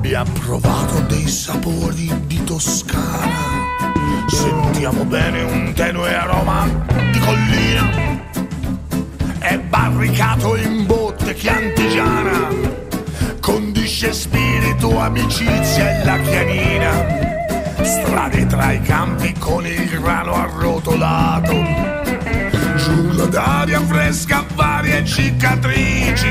abbia provato dei sapori di Toscana. Sentiamo bene un tenue aroma di collina. È barricato in botte chiantigiana, condisce spirito, amicizia e la chianina. Strade tra i campi con il grano arrotolato, giungla d'aria fresca, varie cicatrici.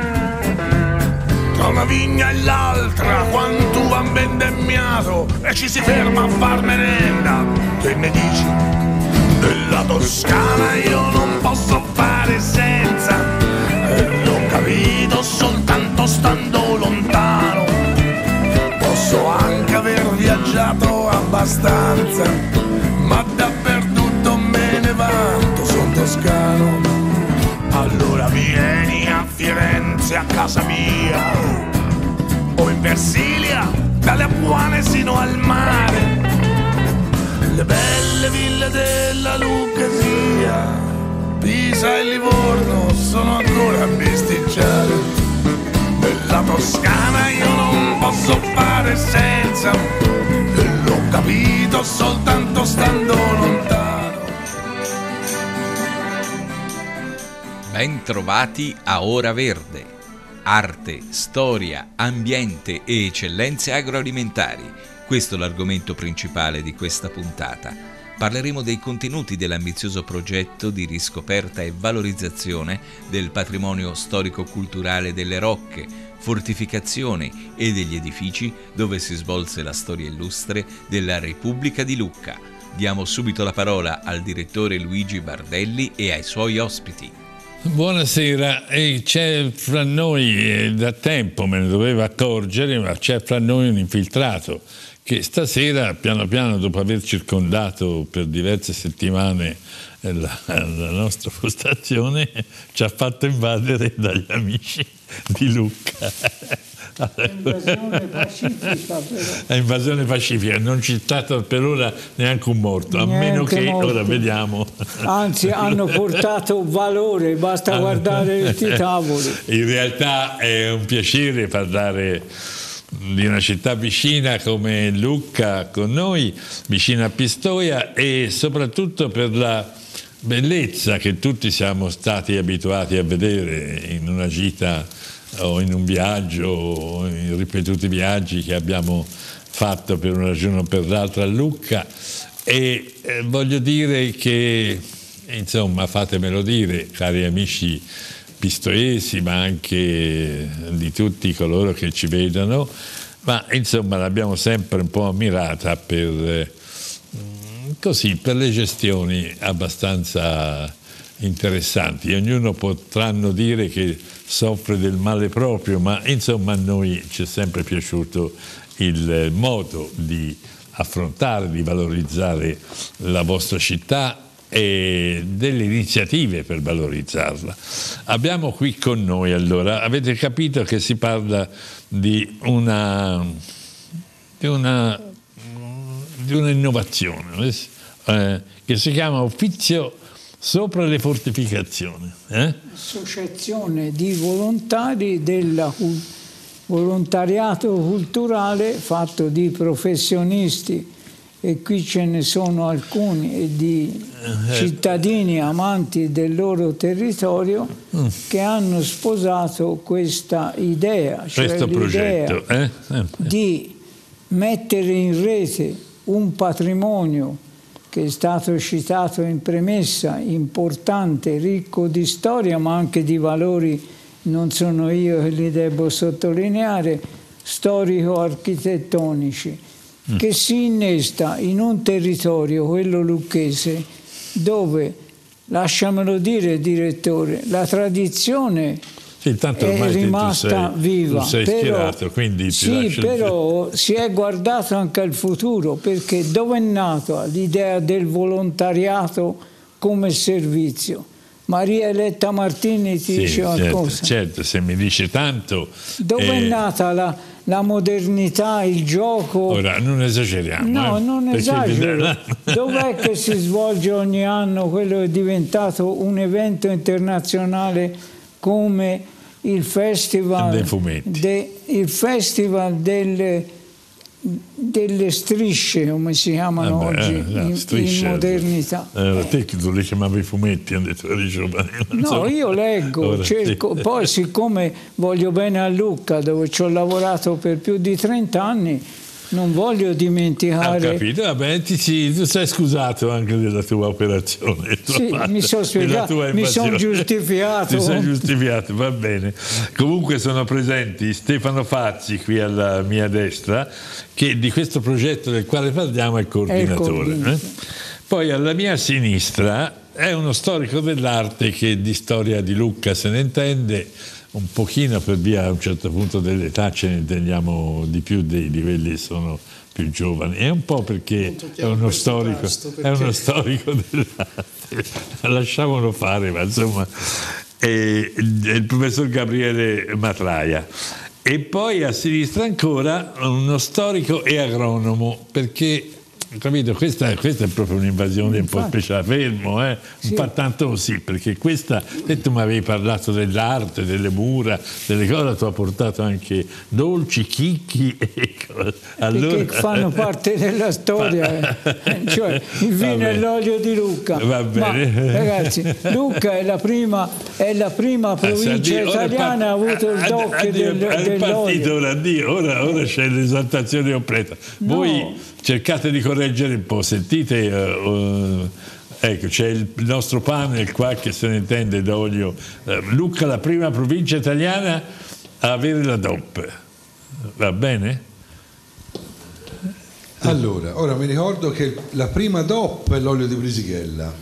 Tra una vigna e l'altra quanto van vendemmiato, e ci si ferma a far merenda. Che ne dici? Della Toscana io non posso fare senza, e l'ho capito soltanto stando lontano. Posso anche aver viaggiato abbastanza, ma dappertutto me ne vanto, son toscano. Allora vieni a Firenze a casa mia, o in Versilia, dalle Apuane sino al mare. Le belle ville della Lucchesia, Pisa e Livorno sono ancora a bisticciare. Della Toscana io non posso fare senza, e l'ho capito soltanto stando lontano. Ben trovati a Ora Verde. Arte, storia, ambiente e eccellenze agroalimentari. Questo è l'argomento principale di questa puntata. Parleremo dei contenuti dell'ambizioso progetto di riscoperta e valorizzazione del patrimonio storico-culturale delle rocche, fortificazioni e degli edifici dove si svolse la storia illustre della Repubblica di Lucca. Diamo subito la parola al direttore Luigi Bardelli e ai suoi ospiti. Buonasera, c'è fra noi, da tempo me ne dovevo accorgere, ma c'è fra noi un infiltrato che stasera, piano piano, dopo aver circondato per diverse settimane la nostra postazione, ci ha fatto invadere dagli amici di Lucca. Invasione pacifica, però. È invasione pacifica, non c'è stato per ora neanche un morto, a meno che ora vediamo. Anzi, hanno portato valore, basta guardare i tavoli. In realtà è un piacere parlare di una città vicina come Lucca con noi, vicina a Pistoia, e soprattutto per la bellezza che tutti siamo stati abituati a vedere in una gita o in un viaggio o in ripetuti viaggi che abbiamo fatto per una ragione o per l'altra a Lucca. E voglio dire che, insomma, fatemelo dire, cari amici pistoiesi, ma anche di tutti coloro che ci vedono, ma insomma l'abbiamo sempre un po' ammirata per le gestioni abbastanza interessanti. Ognuno potranno dire che soffre del male proprio, ma insomma a noi ci è sempre piaciuto il modo di affrontare, di valorizzare la vostra città e delle iniziative per valorizzarla. Abbiamo qui con noi, allora, avete capito che si parla di una innovazione che si chiama Uffizio sopra le fortificazioni. Associazione di volontari del volontariato culturale fatto di professionisti, e qui ce ne sono alcuni, e di cittadini amanti del loro territorio che hanno sposato questa idea, cioè l'idea di mettere in rete un patrimonio che è stato citato in premessa, importante, ricco di storia, ma anche di valori, non sono io che li devo sottolineare, storico-architettonici, che si innesta in un territorio, quello lucchese, dove, lasciamelo dire, direttore, la tradizione sì, tanto è rimasta viva. Tu sei ispirato, quindi sì, però si è guardato anche al futuro, perché dove è nata l'idea del volontariato come servizio? Maria Eletta Martini ti dice qualcosa? Certo, se mi dice tanto. Dove è nata la modernità, il gioco? Ora, non esageriamo. No, non esagero. Dov'è che si svolge ogni anno quello che è diventato un evento internazionale come il festival dei fumetti. Il festival delle strisce, come si chiamano oggi in modernità. Te che tu li chiamavi fumetti, hanno detto no, io leggo, cerco, sì. Poi siccome voglio bene a Lucca, dove ci ho lavorato per più di 30 anni, non voglio dimenticare. Ho capito, vabbè, tu sei scusato anche della tua operazione. Sì, mi sono spiegato, mi sono giustificato. Ti sei giustificato, va bene. Comunque sono presenti Stefano Fazzi qui alla mia destra, che di questo progetto del quale parliamo è il coordinatore. Poi alla mia sinistra è uno storico dell'arte che di storia di Lucca se ne intende un pochino, per via a un certo punto dell'età ce ne intendiamo di più, dei livelli sono più giovani, e un po' perché è uno storico dell'arte, lasciamolo fare, ma insomma è il professor Gabriele Matraia. E poi a sinistra ancora uno storico e agronomo, perché capito? Questa è proprio un'invasione un po' speciale, fermo, sì. Un po' tanto sì, perché questa, se tu mi avevi parlato dell'arte, delle mura, delle cose, tu hai portato anche dolci, chicchi e cose. Allora, che fanno parte della storia, cioè il vino e l'olio di Lucca. Va bene. Ma, ragazzi, Lucca è la prima provincia italiana ha avuto il DOC dell'olio. Ora c'è l'esaltazione completa. No. Voi cercate di correggere un po', sentite, ecco, c'è il nostro panel qua che se ne intende d'olio. Lucca, la prima provincia italiana a avere la DOP, va bene? Allora, ora mi ricordo che la prima DOP è l'olio di Brisighella.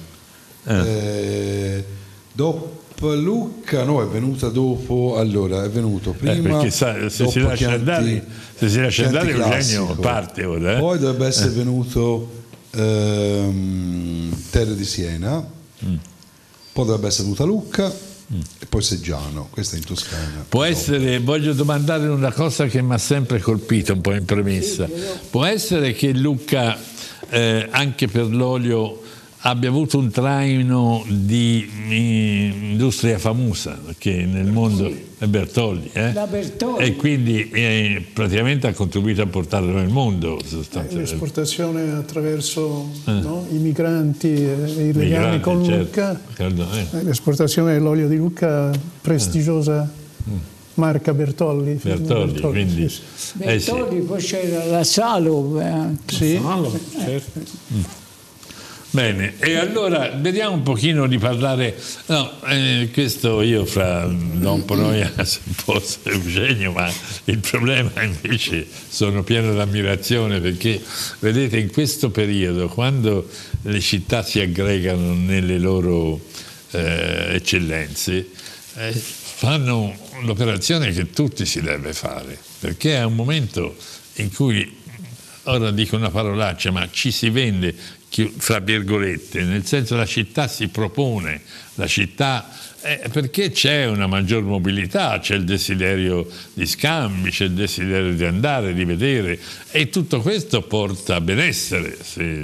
DOP Lucca no, è venuta dopo, allora è venuto prima, perché se si lascia andare Eugenio parte ora. Poi dovrebbe essere venuto Terre di Siena, poi dovrebbe essere venuta Lucca e poi Seggiano, questa è in Toscana. Può essere, voglio domandare una cosa che mi ha sempre colpito un po' in premessa, può essere che Lucca anche per l'olio abbia avuto un traino di industria famosa che nel mondo è Bertolli, La Bertolli. E quindi praticamente ha contribuito a portarlo nel mondo sostanzialmente. L'esportazione attraverso i migranti e i legami con Lucca, l'esportazione dell'olio di Lucca, prestigiosa marca Bertolli. Quindi, Bertolli, poi c'era la Salo. Salo, certo. Bene, e allora vediamo un pochino di parlare, questo io fra Don Panoia un po' Eugenio, ma il problema invece sono pieno d'ammirazione, perché vedete in questo periodo, quando le città si aggregano nelle loro eccellenze, fanno l'operazione che tutti si deve fare, perché è un momento in cui, ora dico una parolaccia, ma ci si vende, fra virgolette, nel senso la città si propone, la città perché c'è una maggior mobilità, c'è il desiderio di scambi, c'è il desiderio di andare, di vedere, e tutto questo porta a benessere,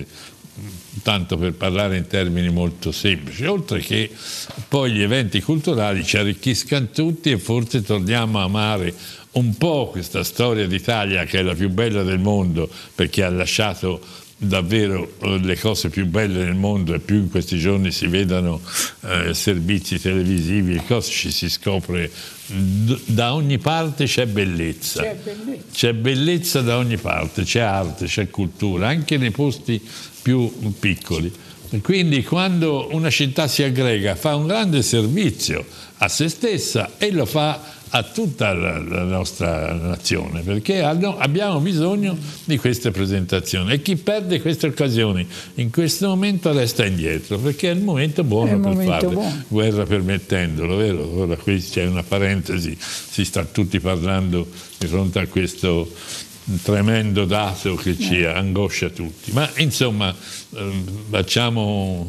tanto per parlare in termini molto semplici, oltre che poi gli eventi culturali ci arricchiscano tutti e forse torniamo a amare un po' questa storia d'Italia che è la più bella del mondo, perché ha lasciato davvero le cose più belle nel mondo, e più in questi giorni si vedano servizi televisivi e cose, ci si scopre da ogni parte c'è bellezza, c'è bellezza da ogni parte, c'è arte, c'è cultura, anche nei posti più piccoli. E quindi quando una città si aggrega fa un grande servizio a se stessa e lo fa a tutta la nostra nazione, perché abbiamo bisogno di queste presentazioni, e chi perde queste occasioni in questo momento resta indietro, perché è il momento buono per farle, guerra permettendolo, vero? Ora qui c'è una parentesi, si sta tutti parlando di fronte a questo tremendo dato che ci angoscia tutti, ma insomma facciamo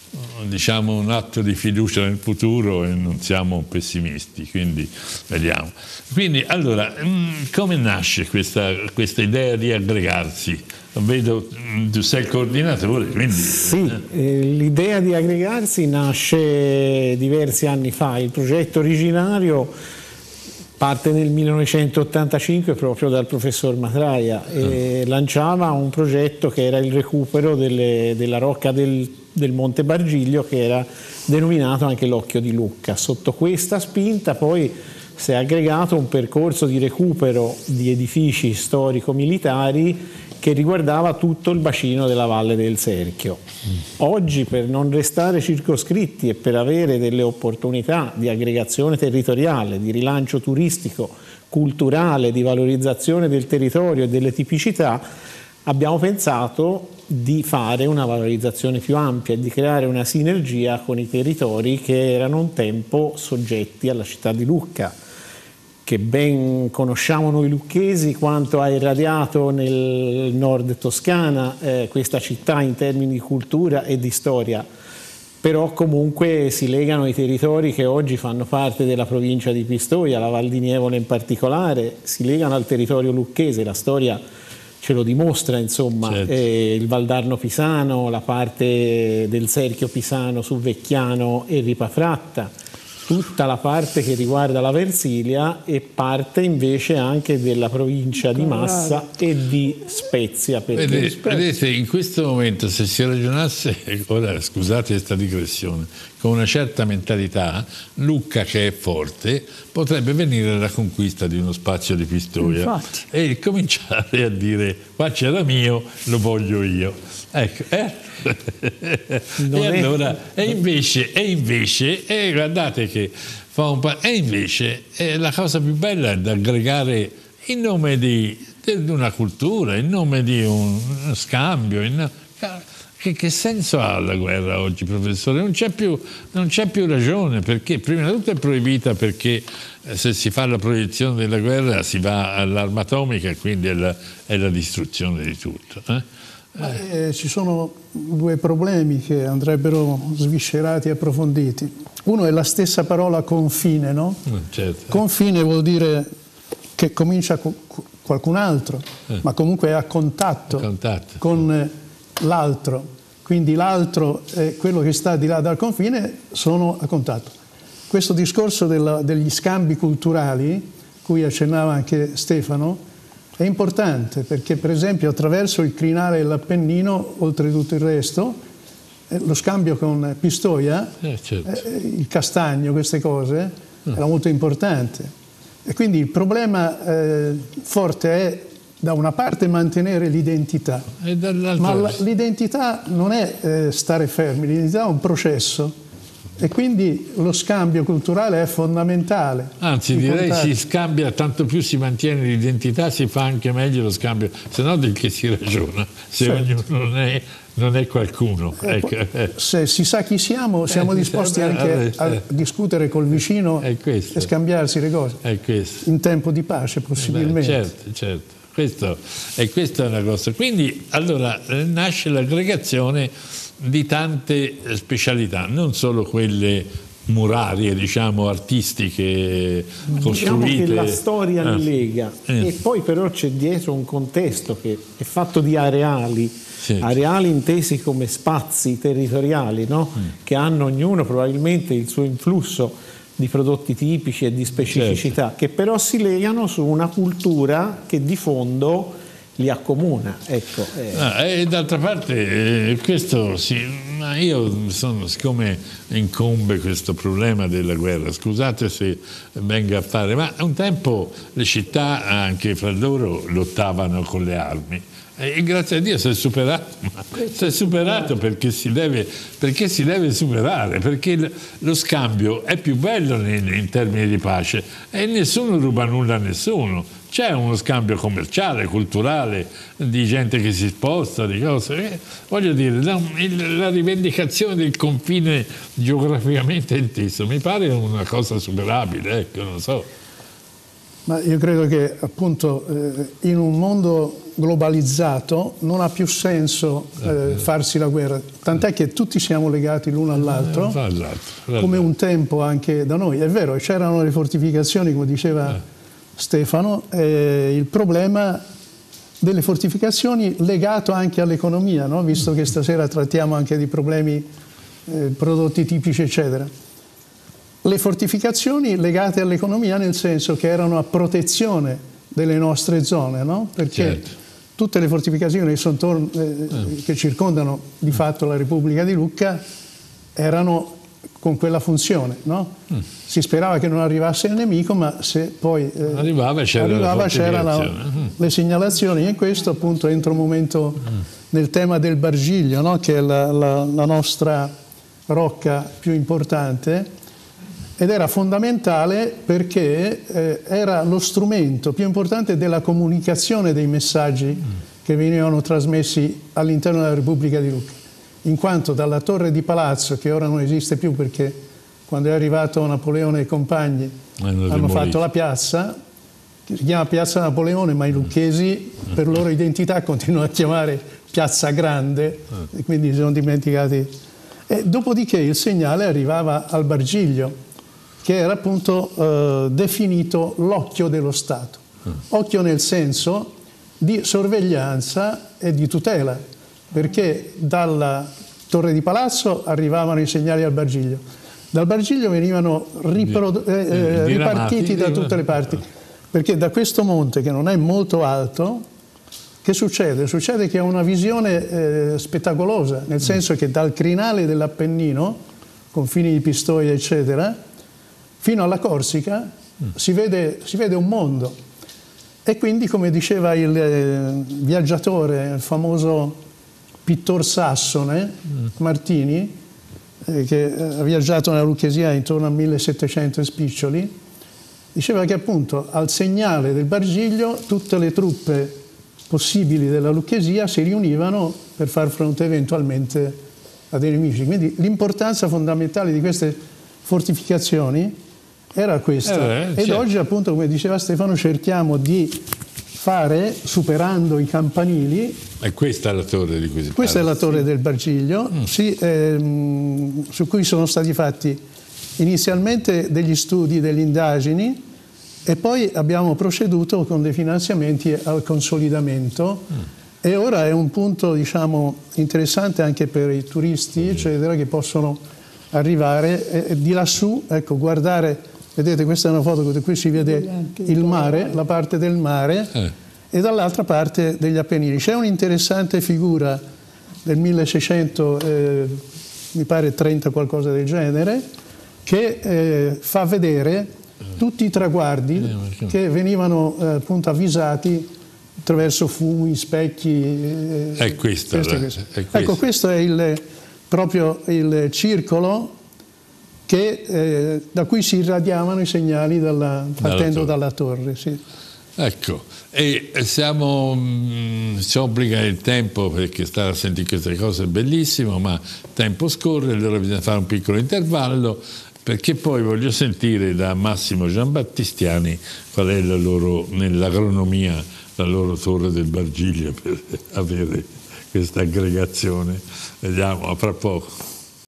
un atto di fiducia nel futuro e non siamo pessimisti, quindi vediamo. Quindi allora, come nasce questa idea di aggregarsi? Vedo, tu sei il coordinatore, quindi... Sì, l'idea di aggregarsi nasce diversi anni fa. Il progetto originario parte nel 1985 proprio dal professor Matraia e lanciava un progetto che era il recupero della rocca del Monte Bargiglio, che era denominato anche l'Occhio di Lucca. Sotto questa spinta poi si è aggregato un percorso di recupero di edifici storico-militari che riguardava tutto il bacino della Valle del Serchio. Oggi, per non restare circoscritti e per avere delle opportunità di aggregazione territoriale, di rilancio turistico, culturale, di valorizzazione del territorio e delle tipicità, abbiamo pensato di fare una valorizzazione più ampia e di creare una sinergia con i territori che erano un tempo soggetti alla città di Lucca, che ben conosciamo noi lucchesi, quanto ha irradiato nel nord Toscana questa città in termini di cultura e di storia, però comunque si legano ai territori che oggi fanno parte della provincia di Pistoia, la Val di Nievole in particolare, si legano al territorio lucchese, la storia ce lo dimostra, insomma, certo. Il Valdarno Pisano, la parte del Serchio Pisano su Vecchiano e Ripafratta, tutta la parte che riguarda la Versilia e parte invece anche della provincia di Massa e di Spezia. Vedete, in questo momento, se si ragionasse, ora scusate questa digressione, con una certa mentalità, Lucca, che è forte, potrebbe venire alla conquista di uno spazio di Pistoia. Infatti. E cominciare a dire: qua c'era mio, lo voglio io. Ecco, e invece, guardate che fa un po'. E invece la cosa più bella è da aggregare in nome di una cultura, in nome di un scambio. Che senso ha la guerra oggi, professore? Non c'è più ragione, perché prima di tutto è proibita, perché se si fa la proiezione della guerra si va all'arma atomica e quindi è la distruzione di tutto. Ci sono due problemi che andrebbero sviscerati e approfonditi. Uno è la stessa parola confine, no? Certo. Confine vuol dire che comincia qualcun altro, ma comunque è a contatto. Con l'altro. Quindi l'altro e quello che sta di là dal confine sono a contatto. Questo discorso degli scambi culturali, cui accennava anche Stefano, è importante perché, per esempio, attraverso il crinale e l'Appennino, oltre tutto il resto, lo scambio con Pistoia, certo. Il castagno, queste cose, era molto importante. E quindi il problema forte è, da una parte, mantenere l'identità, ma l'identità non è stare fermi, l'identità è un processo. E quindi lo scambio culturale è fondamentale. Anzi, direi si scambia, tanto più si mantiene l'identità, si fa anche meglio lo scambio, se no del che si ragiona, se certo. Ognuno non è qualcuno. Se si sa chi siamo disposti anche a discutere col vicino e scambiarsi le cose, in tempo di pace possibilmente. Certo. Questa è una cosa. Quindi allora nasce l'aggregazione di tante specialità, non solo quelle murarie, diciamo, artistiche, costruite. Diciamo che la storia li lega e poi però c'è dietro un contesto che è fatto di areali, areali intesi come spazi territoriali, no? Che hanno ognuno probabilmente il suo influsso di prodotti tipici e di specificità, che però si legano su una cultura che di fondo li accomuna. Ecco. E d'altra parte siccome incombe questo problema della guerra, scusate se venga a fare, ma un tempo le città anche fra loro lottavano con le armi. E grazie a Dio si è superato perché si deve superare, perché lo scambio è più bello in termini di pace e nessuno ruba nulla a nessuno. C'è uno scambio commerciale, culturale, di gente che si sposta, di cose. Voglio dire, la rivendicazione del confine geograficamente inteso mi pare una cosa superabile, ecco, non so. Ma io credo che appunto in un mondo globalizzato non ha più senso farsi la guerra, tant'è che tutti siamo legati l'uno all'altro, come un tempo anche da noi. È vero, c'erano le fortificazioni, come diceva Stefano, il problema delle fortificazioni legato anche all'economia, no? Visto che stasera trattiamo anche di problemi, prodotti tipici, eccetera. le fortificazioni legate all'economia, nel senso che erano a protezione delle nostre zone, no? Perché tutte le fortificazioni che circondano di fatto la Repubblica di Lucca erano con quella funzione, no? Si sperava che non arrivasse il nemico, ma se poi arrivava c'erano le segnalazioni, e questo appunto entra un momento nel tema del Bargiglio, no? Che è la nostra rocca più importante, ed era fondamentale perché era lo strumento più importante della comunicazione dei messaggi che venivano trasmessi all'interno della Repubblica di Lucca, in quanto dalla torre di palazzo, che ora non esiste più perché quando è arrivato Napoleone e compagni hanno fatto la piazza, che si chiama Piazza Napoleone, ma i lucchesi per loro identità continuano a chiamare Piazza Grande, e quindi si sono dimenticati. E dopodiché il segnale arrivava al Bargiglio, che era appunto definito l'occhio dello Stato. Occhio nel senso di sorveglianza e di tutela, perché dalla torre di palazzo arrivavano i segnali al Bargiglio, dal Bargiglio venivano ripartiti da tutte le parti, perché da questo monte, che non è molto alto, che succede? Succede che ha una visione spettacolosa, nel senso che dal crinale dell'Appennino, confini di Pistoia eccetera, fino alla Corsica si vede un mondo. E quindi, come diceva il viaggiatore, il famoso pittor sassone, Martini, che ha viaggiato nella Lucchesia intorno al 1700 e spiccioli, diceva che appunto al segnale del Bargiglio tutte le truppe possibili della Lucchesia si riunivano per far fronte eventualmente a dei nemici. Quindi l'importanza fondamentale di queste fortificazioni era questa. Ed oggi, appunto, come diceva Stefano, cerchiamo di fare, superando i campanili. E questa è la torre di cui si parla. Questa è la torre del Bargiglio, su cui sono stati fatti inizialmente degli studi, delle indagini, e poi abbiamo proceduto con dei finanziamenti al consolidamento. E ora è un punto, diciamo, interessante anche per i turisti, eccetera, che possono arrivare e di lassù, ecco, guardare. Vedete, questa è una foto dove qui si vede il mare, la parte del mare, e dall'altra parte degli Appennini. C'è un'interessante figura del 1600, mi pare 30 qualcosa del genere, che fa vedere tutti i traguardi che venivano appunto avvisati attraverso fumi, specchi. È questo. Ecco, questo è proprio il circolo da cui si irradiavano i segnali partendo dalla torre. Sì. Ecco, e ci obbliga il tempo, perché stare a sentire queste cose è bellissimo, ma il tempo scorre, allora bisogna fare un piccolo intervallo, perché poi voglio sentire da Massimo Giambattistiani qual è nell'agronomia la loro torre del Bargiglio, per avere questa aggregazione. Vediamo, a fra poco.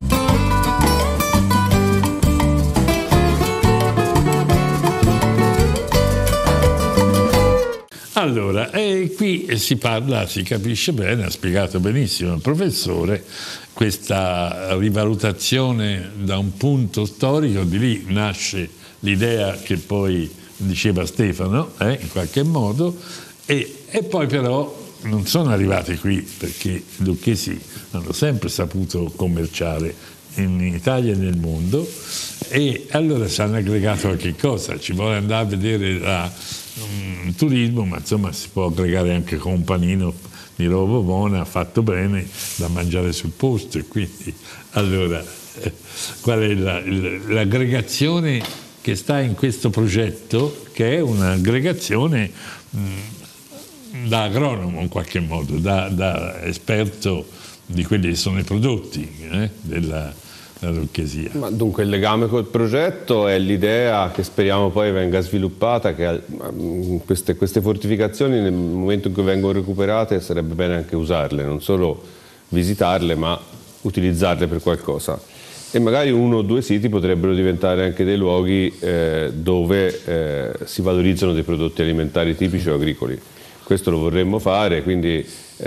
Allora, qui si capisce bene, ha spiegato benissimo il professore, questa rivalutazione da un punto storico, di lì nasce l'idea che poi diceva Stefano, in qualche modo, e poi però non sono arrivati qui, perché i lucchesi hanno sempre saputo commerciare in Italia e nel mondo, e allora si hanno aggregato a che cosa? Ci vuole andare a vedere turismo, ma insomma si può aggregare anche con un panino di roba buona, fatto bene, da mangiare sul posto. E quindi, allora, qual è l'aggregazione che sta in questo progetto, che è un'aggregazione da agronomo in qualche modo, da esperto di quelli che sono i prodotti della lucchesia. Ma dunque il legame col progetto è l'idea che speriamo poi venga sviluppata, che queste fortificazioni nel momento in cui vengono recuperate sarebbe bene anche usarle, non solo visitarle ma utilizzarle per qualcosa, e magari uno o due siti potrebbero diventare anche dei luoghi dove si valorizzano dei prodotti alimentari tipici o agricoli. questo lo vorremmo fare, quindi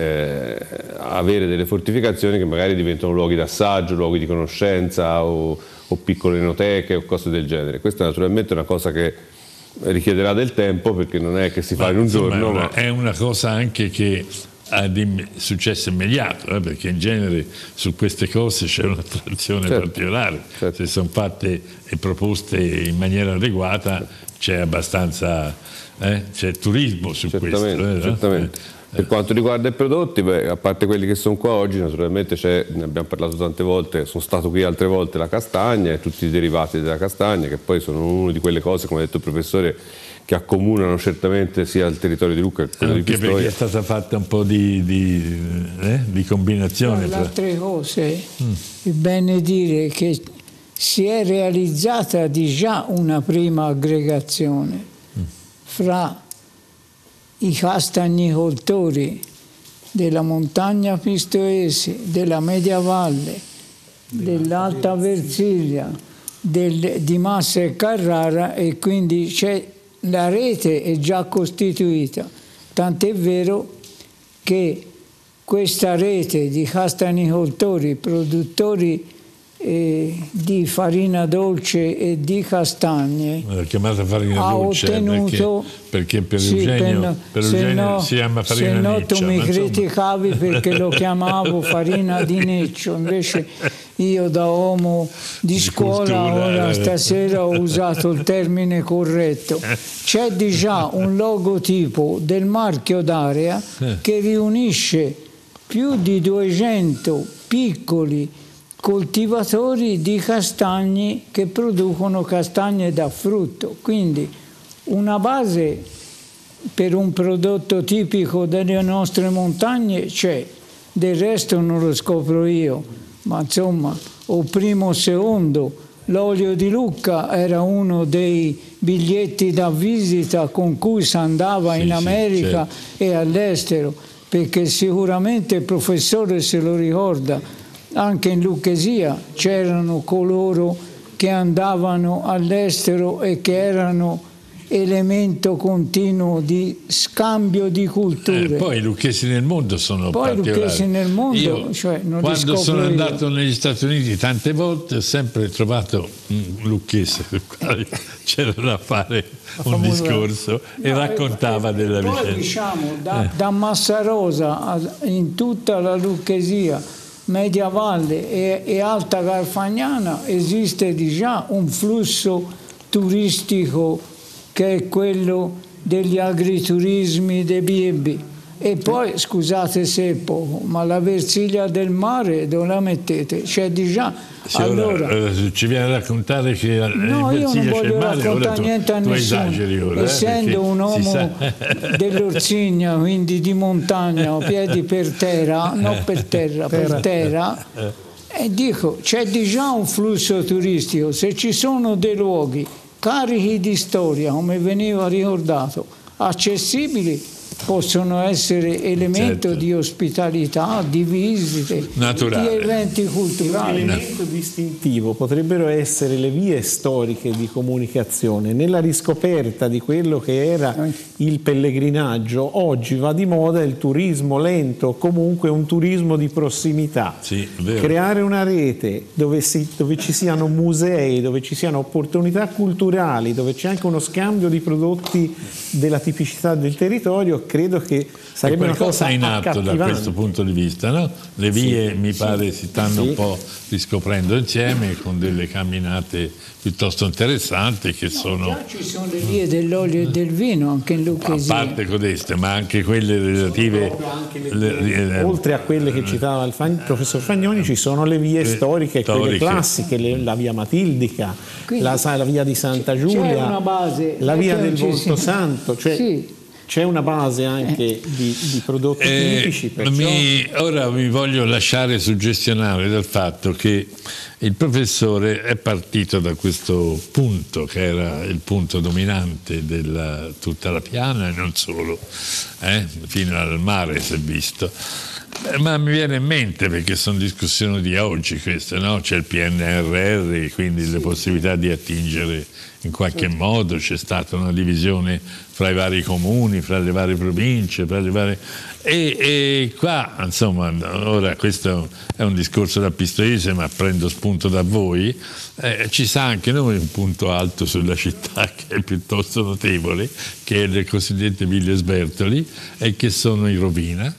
avere delle fortificazioni che magari diventano luoghi d'assaggio, luoghi di conoscenza o piccole enoteche o cose del genere. Questa naturalmente è una cosa che richiederà del tempo, perché non è che si fa in un giorno. È una cosa anche che ha di successo immediato, perché in genere su queste cose c'è un'attrazione particolare. Se sono fatte e proposte in maniera adeguata c'è abbastanza c'è turismo su questo. Certamente. Per quanto riguarda i prodotti, a parte quelli che sono qua oggi, naturalmente ne abbiamo parlato tante volte, sono stato qui altre volte, la castagna e tutti i derivati della castagna, che poi sono una di quelle cose, come ha detto il professore, che accomunano certamente sia il territorio di Lucca che quello di Pistoia. Perché è stata fatta un po' di combinazione. Tra le altre cose, è bene dire che si è realizzata di già una prima aggregazione fra i castagnicoltori della montagna pistoiese, della Media Valle, dell'Alta Versilia, di Massa e Carrara, e quindi la rete è già costituita, tant'è vero che questa rete di castagnicoltori, produttori di farina dolce e di castagne, chiamata farina ha dolce ottenuto, perché per Eugenio si chiama farina se no neccia, tu mi criticavi perché lo chiamavo farina di neccio, invece io da uomo di scuola ora stasera ho usato il termine corretto. C'è di già un logotipo del marchio d'area che riunisce più di 200 piccoli coltivatori di castagni che producono castagne da frutto, quindi una base per un prodotto tipico delle nostre montagne c'è, del resto non lo scopro io, ma insomma o primo o secondo l'olio di Lucca era uno dei biglietti da visita con cui si andava in America e all'estero, perché sicuramente il professore se lo ricorda. Anche in Lucchesia c'erano coloro che andavano all'estero e che erano elemento continuo di scambio di culture. Poi i lucchesi nel mondo sono particolari. Poi i lucchesi nel mondo, io, non quando sono io. andato negli Stati Uniti tante volte ho sempre trovato un lucchese con il quale c'era da fare un discorso e raccontava della vicenda. Poi diciamo da Massarosa in tutta la Lucchesia, Media Valle e Alta Carfagnana esiste di già un flusso turistico che è quello degli agriturismi dei B&B. E poi, scusate se è poco, ma la Versilia del mare dove la mettete? C'è di già. Allora, ci viene a raccontare che no, io non voglio raccontare niente a nessuno, essendo un uomo dell'Orsigna, quindi di montagna, o piedi per terra, non per terra, per terra, e dico, c'è di già un flusso turistico, se ci sono dei luoghi carichi di storia, come veniva ricordato, accessibili, possono essere elemento di ospitalità, di visite, naturale, di eventi culturali. L'elemento distintivo potrebbero essere le vie storiche di comunicazione. Nella riscoperta di quello che era il pellegrinaggio, oggi va di moda il turismo lento, comunque un turismo di prossimità. Sì, vero. Creare una rete dove ci siano musei, dove ci siano opportunità culturali, dove c'è anche uno scambio di prodotti della tipicità del territorio, credo che sarebbe una cosa in atto da questo punto di vista, no? Le vie mi pare si stanno un po' riscoprendo insieme con delle camminate piuttosto interessanti che sono... Ci sono le vie dell'olio e del vino anche in Lucchesia. A parte codeste, ma anche quelle relative... oltre a quelle che citava il professor Fagnoni, ci sono le vie storiche, quelle classiche, la via Matildica, quindi, la via di Santa Giulia, una base, la via del Voltosanto, cioè c'è una base anche di prodotti tipici. Ora mi voglio lasciare suggestionare dal fatto che il professore è partito da questo punto che era il punto dominante di tutta la piana e non solo, fino al mare si è visto. Ma mi viene in mente, perché sono discussioni di oggi queste, no? C'è il PNRR, quindi le possibilità di attingere in qualche modo, c'è stata una divisione fra i vari comuni, fra le varie province, fra le varie... E qua, insomma, ora questo è un discorso da pistoiese, ma prendo spunto da voi, ci sta anche noi un punto alto sulla città che è piuttosto notevole, che è le cosiddette ville sbertoli, e che sono in rovina.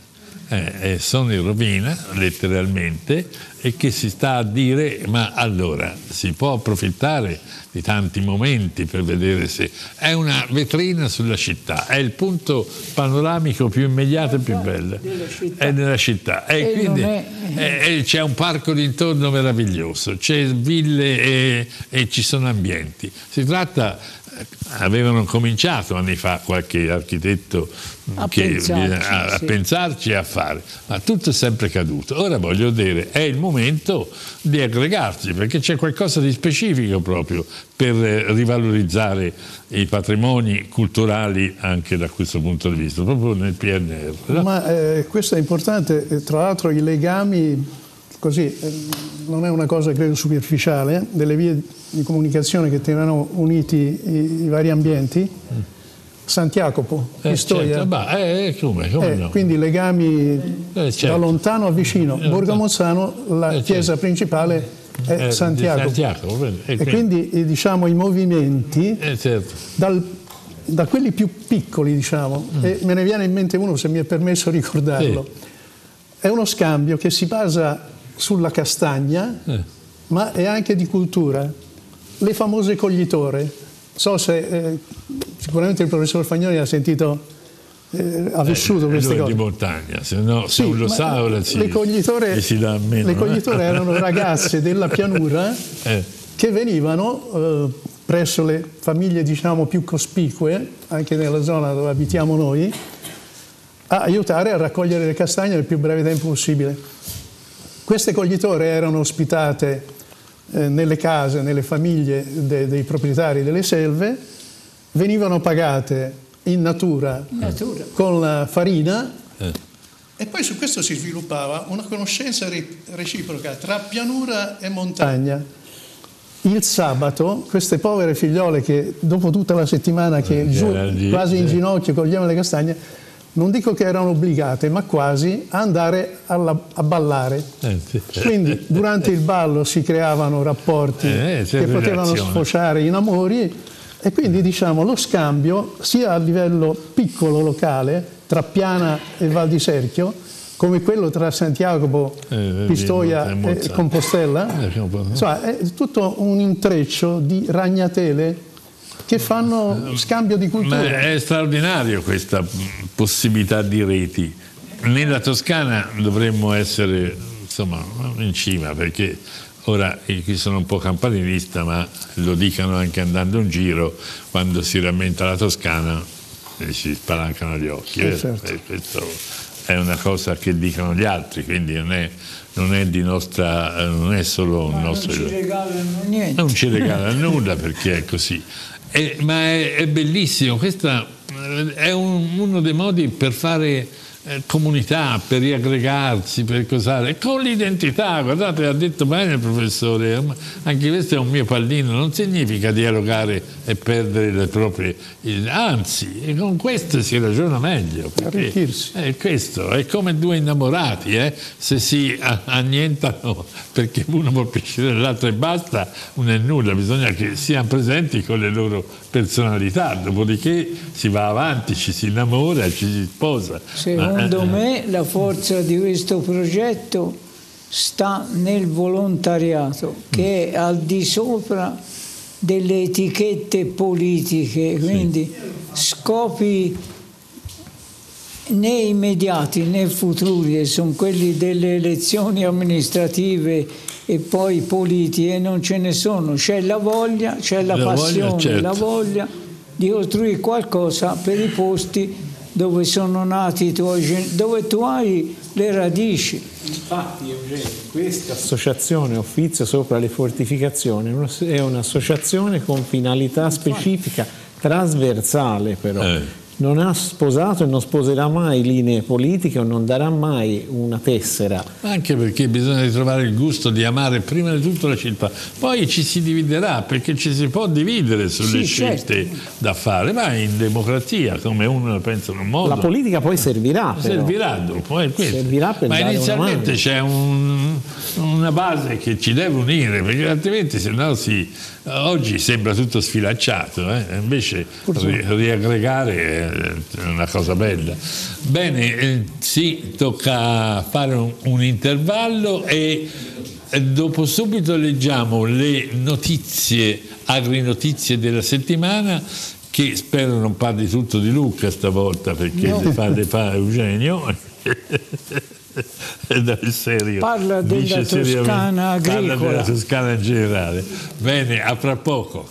Sono in rovina letteralmente, e che si sta a dire: ma allora si può approfittare di tanti momenti per vedere se è una vetrina sulla città, è il punto panoramico più immediato e più bello, è nella città, e quindi c'è un parco d'intorno meraviglioso, c'è ville e ci sono ambienti. Si tratta, avevano cominciato anni fa qualche architetto a pensarci e a fare, ma tutto è sempre caduto. Ora voglio dire, è il momento di aggregarsi, perché c'è qualcosa di specifico proprio per rivalorizzare i patrimoni culturali anche da questo punto di vista, proprio nel PNR. No? Ma questo è importante, tra l'altro i legami, così, non è una cosa credo superficiale, delle vie di comunicazione che tenevano uniti i vari ambienti. Santiagopo, Pistoia, certo. Come no? Quindi legami certo. Da lontano a vicino. Borgomozzano, la chiesa principale è Santiago. E quindi diciamo i movimenti certo. da quelli più piccoli, diciamo, e me ne viene in mente uno, se mi è permesso ricordarlo, è uno scambio che si basa sulla castagna, ma è anche di cultura. Le famose coglitore. So se sicuramente il professor Fagnoni ha sentito, ha vissuto queste cose. Di montagna, se non lo sa ora le coglitore erano ragazze della pianura che venivano presso le famiglie, diciamo, più cospicue, anche nella zona dove abitiamo noi, a aiutare a raccogliere le castagne nel più breve tempo possibile. Queste coglitore erano ospitate nelle case, nelle famiglie dei proprietari delle selve, venivano pagate in natura. Con la farina, e poi su questo si sviluppava una conoscenza reciproca tra pianura e montagna. Il sabato queste povere figliole che dopo tutta la settimana che giù, quasi in ginocchio coglievano le castagne, non dico che erano obbligate, ma quasi a andare a ballare. Quindi durante il ballo si creavano rapporti che potevano sfociare in amori, e quindi diciamo lo scambio sia a livello piccolo locale tra Piana e Val di Serchio, come quello tra Santiago, Pistoia e Compostela, insomma, è tutto un intreccio di ragnatele che fanno scambio di cultura. Ma è straordinario questa possibilità di reti. Nella Toscana dovremmo essere, insomma, in cima, perché ora qui sono un po' campanilista, ma lo dicano anche andando in giro, quando si rammenta la Toscana si spalancano gli occhi. Certo. Questo è una cosa che dicono gli altri, quindi non è di nostra, non è solo un nostro. Non ci regalano niente. Non ci regalano nulla, perché è così. Ma è bellissimo, questo è uno dei modi per fare comunità, per riaggregarsi, per cosare, con l'identità. Guardate, ha detto bene il professore, anche questo è un mio pallino, non significa dialogare e perdere le proprie, anzi, con questo si ragiona meglio, perché questo è come due innamorati, se si annientano perché uno può piacere l'altro e basta, non è nulla, bisogna che siano presenti con le loro personalità, dopodiché si va avanti, ci si innamora, ci si sposa. Secondo me la forza di questo progetto sta nel volontariato, che è al di sopra delle etichette politiche, quindi scopi né immediati né futuri, e sono quelli delle elezioni amministrative e poi politiche, non ce ne sono. C'è la voglia, c'è la passione, certo. La voglia di costruire qualcosa per i posti dove sono nati i tuoi, dove tu hai le radici. Infatti, Eugenio, questa associazione Offizio sopra le fortificazioni è un'associazione con finalità specifica, trasversale però. non ha sposato e non sposerà mai linee politiche o non darà mai una tessera. Anche perché bisogna ritrovare il gusto di amare prima di tutto la città, poi ci si dividerà, perché ci si può dividere sulle scelte da fare, ma in democrazia, come uno pensa in un modo. La politica poi servirà, servirà dopo, servirà per ma dare inizialmente c'è una base che ci deve unire, perché altrimenti oggi sembra tutto sfilacciato, invece riaggregare è una cosa bella. Bene, sì, tocca fare un intervallo e dopo subito leggiamo le notizie, agrinotizie della settimana, che spero non parli tutto di Lucca stavolta, perché le fa Eugenio. Serio. Parla della Toscana agricola. Parla della Toscana in generale. Bene, a fra poco.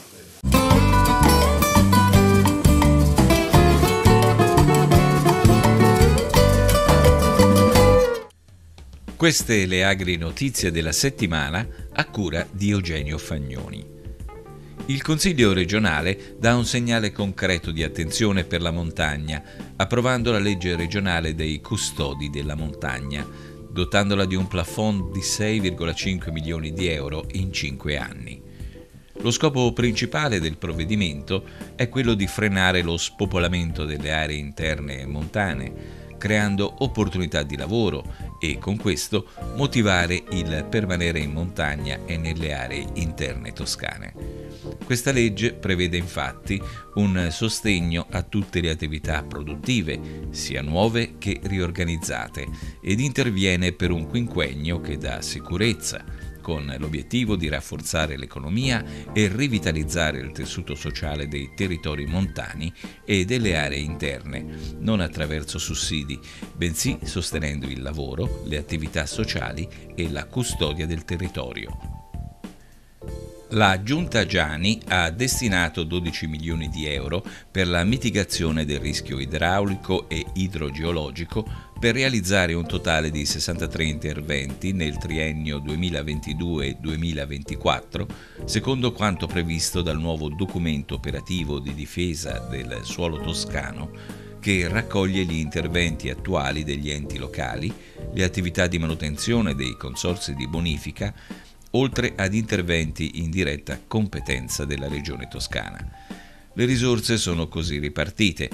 Queste le agrinotizie della settimana a cura di Eugenio Fagnoni. Il Consiglio regionale dà un segnale concreto di attenzione per la montagna, approvando la legge regionale dei custodi della montagna, dotandola di un plafond di 6,5 milioni di euro in 5 anni. Lo scopo principale del provvedimento è quello di frenare lo spopolamento delle aree interne e montane, creando opportunità di lavoro e con questo motivare il permanere in montagna e nelle aree interne toscane. Questa legge prevede infatti un sostegno a tutte le attività produttive, sia nuove che riorganizzate, ed interviene per un quinquennio che dà sicurezza, con l'obiettivo di rafforzare l'economia e rivitalizzare il tessuto sociale dei territori montani e delle aree interne, non attraverso sussidi, bensì sostenendo il lavoro, le attività sociali e la custodia del territorio. La Giunta Giani ha destinato 12 milioni di euro per la mitigazione del rischio idraulico e idrogeologico per realizzare un totale di 63 interventi nel triennio 2022-2024, secondo quanto previsto dal nuovo documento operativo di difesa del suolo toscano, che raccoglie gli interventi attuali degli enti locali, le attività di manutenzione dei consorzi di bonifica, oltre ad interventi in diretta competenza della Regione Toscana. Le risorse sono così ripartite: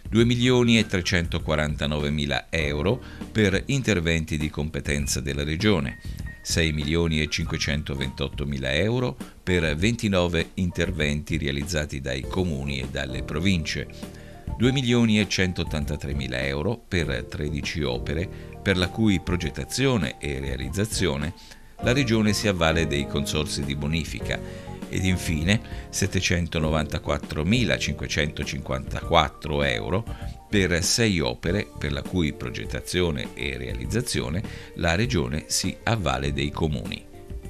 2.349.000 euro per interventi di competenza della Regione, 6.528.000 euro per 29 interventi realizzati dai comuni e dalle province, 2.183.000 euro per 13 opere per la cui progettazione e realizzazione la Regione si avvale dei consorzi di bonifica, ed infine 794.554 euro per 6 opere per la cui progettazione e realizzazione la Regione si avvale dei comuni.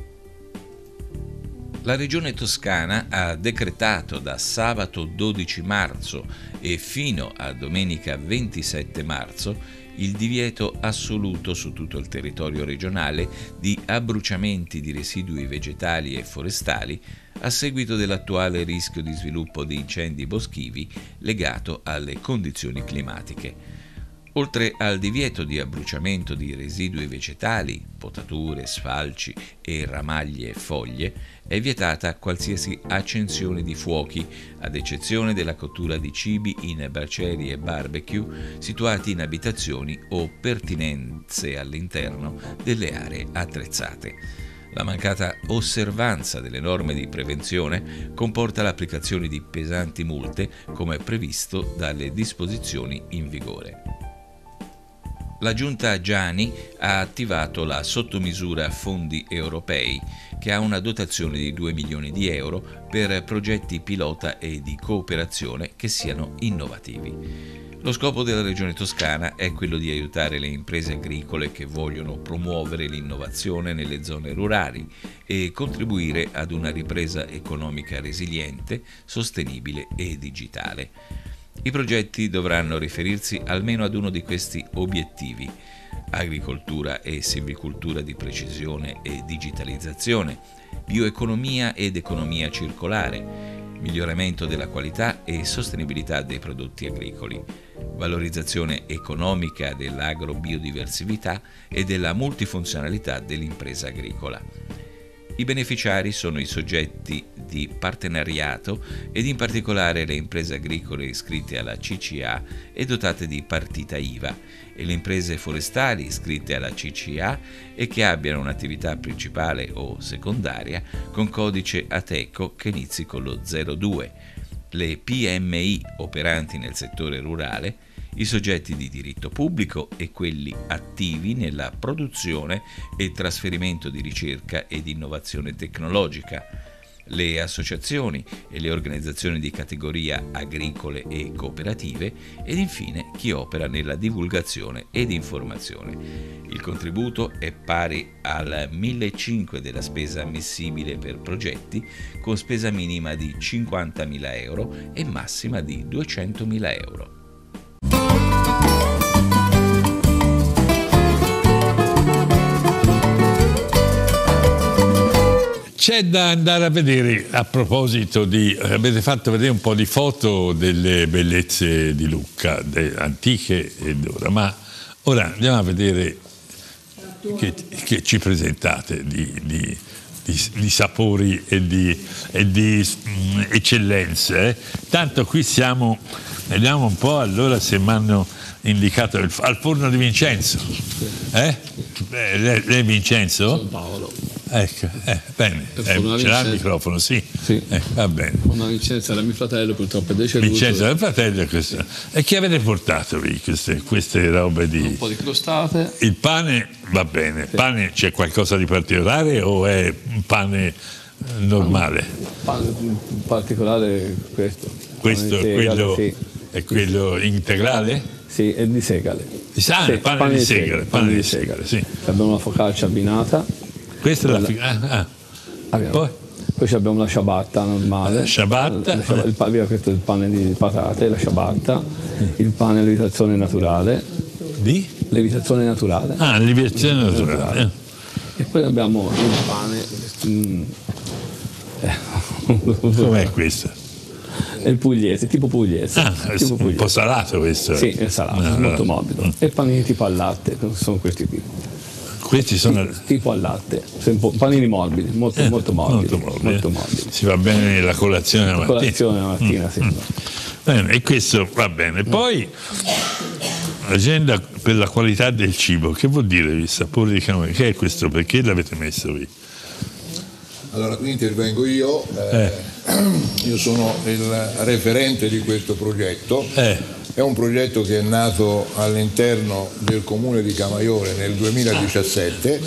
La Regione Toscana ha decretato da sabato 12 marzo e fino a domenica 27 marzo il divieto assoluto su tutto il territorio regionale di abbruciamenti di residui vegetali e forestali a seguito dell'attuale rischio di sviluppo di incendi boschivi legato alle condizioni climatiche. Oltre al divieto di abbruciamento di residui vegetali, potature, sfalci e ramaglie e foglie, è vietata qualsiasi accensione di fuochi, ad eccezione della cottura di cibi in bracieri e barbecue situati in abitazioni o pertinenze all'interno delle aree attrezzate. La mancata osservanza delle norme di prevenzione comporta l'applicazione di pesanti multe, come previsto dalle disposizioni in vigore. La Giunta Giani ha attivato la sottomisura fondi europei, che ha una dotazione di 2 milioni di euro per progetti pilota e di cooperazione che siano innovativi. Lo scopo della Regione Toscana è quello di aiutare le imprese agricole che vogliono promuovere l'innovazione nelle zone rurali e contribuire ad una ripresa economica resiliente, sostenibile e digitale. I progetti dovranno riferirsi almeno ad uno di questi obiettivi: agricoltura e silvicoltura di precisione e digitalizzazione, bioeconomia ed economia circolare, miglioramento della qualità e sostenibilità dei prodotti agricoli, valorizzazione economica dell'agrobiodiversità e della multifunzionalità dell'impresa agricola. I beneficiari sono i soggetti di partenariato ed in particolare le imprese agricole iscritte alla CCA e dotate di partita IVA e le imprese forestali iscritte alla CCA e che abbiano un'attività principale o secondaria con codice ATECO che inizi con lo 02, le PMI operanti nel settore rurale, i soggetti di diritto pubblico e quelli attivi nella produzione e trasferimento di ricerca ed innovazione tecnologica, le associazioni e le organizzazioni di categoria agricole e cooperative ed infine chi opera nella divulgazione ed informazione. Il contributo è pari al 1.500 della spesa ammissibile per progetti con spesa minima di 50.000 euro e massima di 200.000 euro. C'è da andare a vedere, a proposito di, avete fatto vedere un po' di foto delle bellezze di Lucca, antiche ed ora, ma ora andiamo a vedere che ci presentate di sapori e di eccellenze. Tanto qui siamo, vediamo un po' allora se mi hanno indicato al forno di Vincenzo. Lei è Vincenzo? Sono Paolo. Ecco, bene, ce l'ha il microfono, sì. Va bene. Una Vincenzo era mio fratello, purtroppo è deceduto. Vincenzo era il fratello, questo. E chi avete portato lì queste robe di... Un po' di crostate. Il pane va bene, sì. Pane c'è qualcosa di particolare o è un pane normale? Pane particolare questo. Questo è quello, sì. È quello integrale? Sì, è di segale. Sì, pane di segale, pane di segale, sì. Abbiamo una focaccia abbinata. Questa è la poi abbiamo la ciabatta normale. Ciabatta. Questo è il pane di patate, la ciabatta, il pane a lievitazione naturale. Di? Lievitazione naturale. Ah, lievitazione naturale. E poi abbiamo il pane. Com'è questo? È il pugliese, tipo pugliese. Tipo pugliese. Un po' salato questo. Sì, è salato, molto morbido. E panini tipo al latte, sono questi qui. Questi sono tipo al latte, panini morbidi, molto morbidi. Si va bene la colazione la mattina. Colazione la mattina, sì. Bene, e questo va bene. Poi l'agenda per la qualità del cibo, che vuol dire il sapore di Camaiore? Che è questo? Perché l'avete messo qui? Allora, qui intervengo io. Io sono il referente di questo progetto. È un progetto che è nato all'interno del comune di Camaiore nel 2017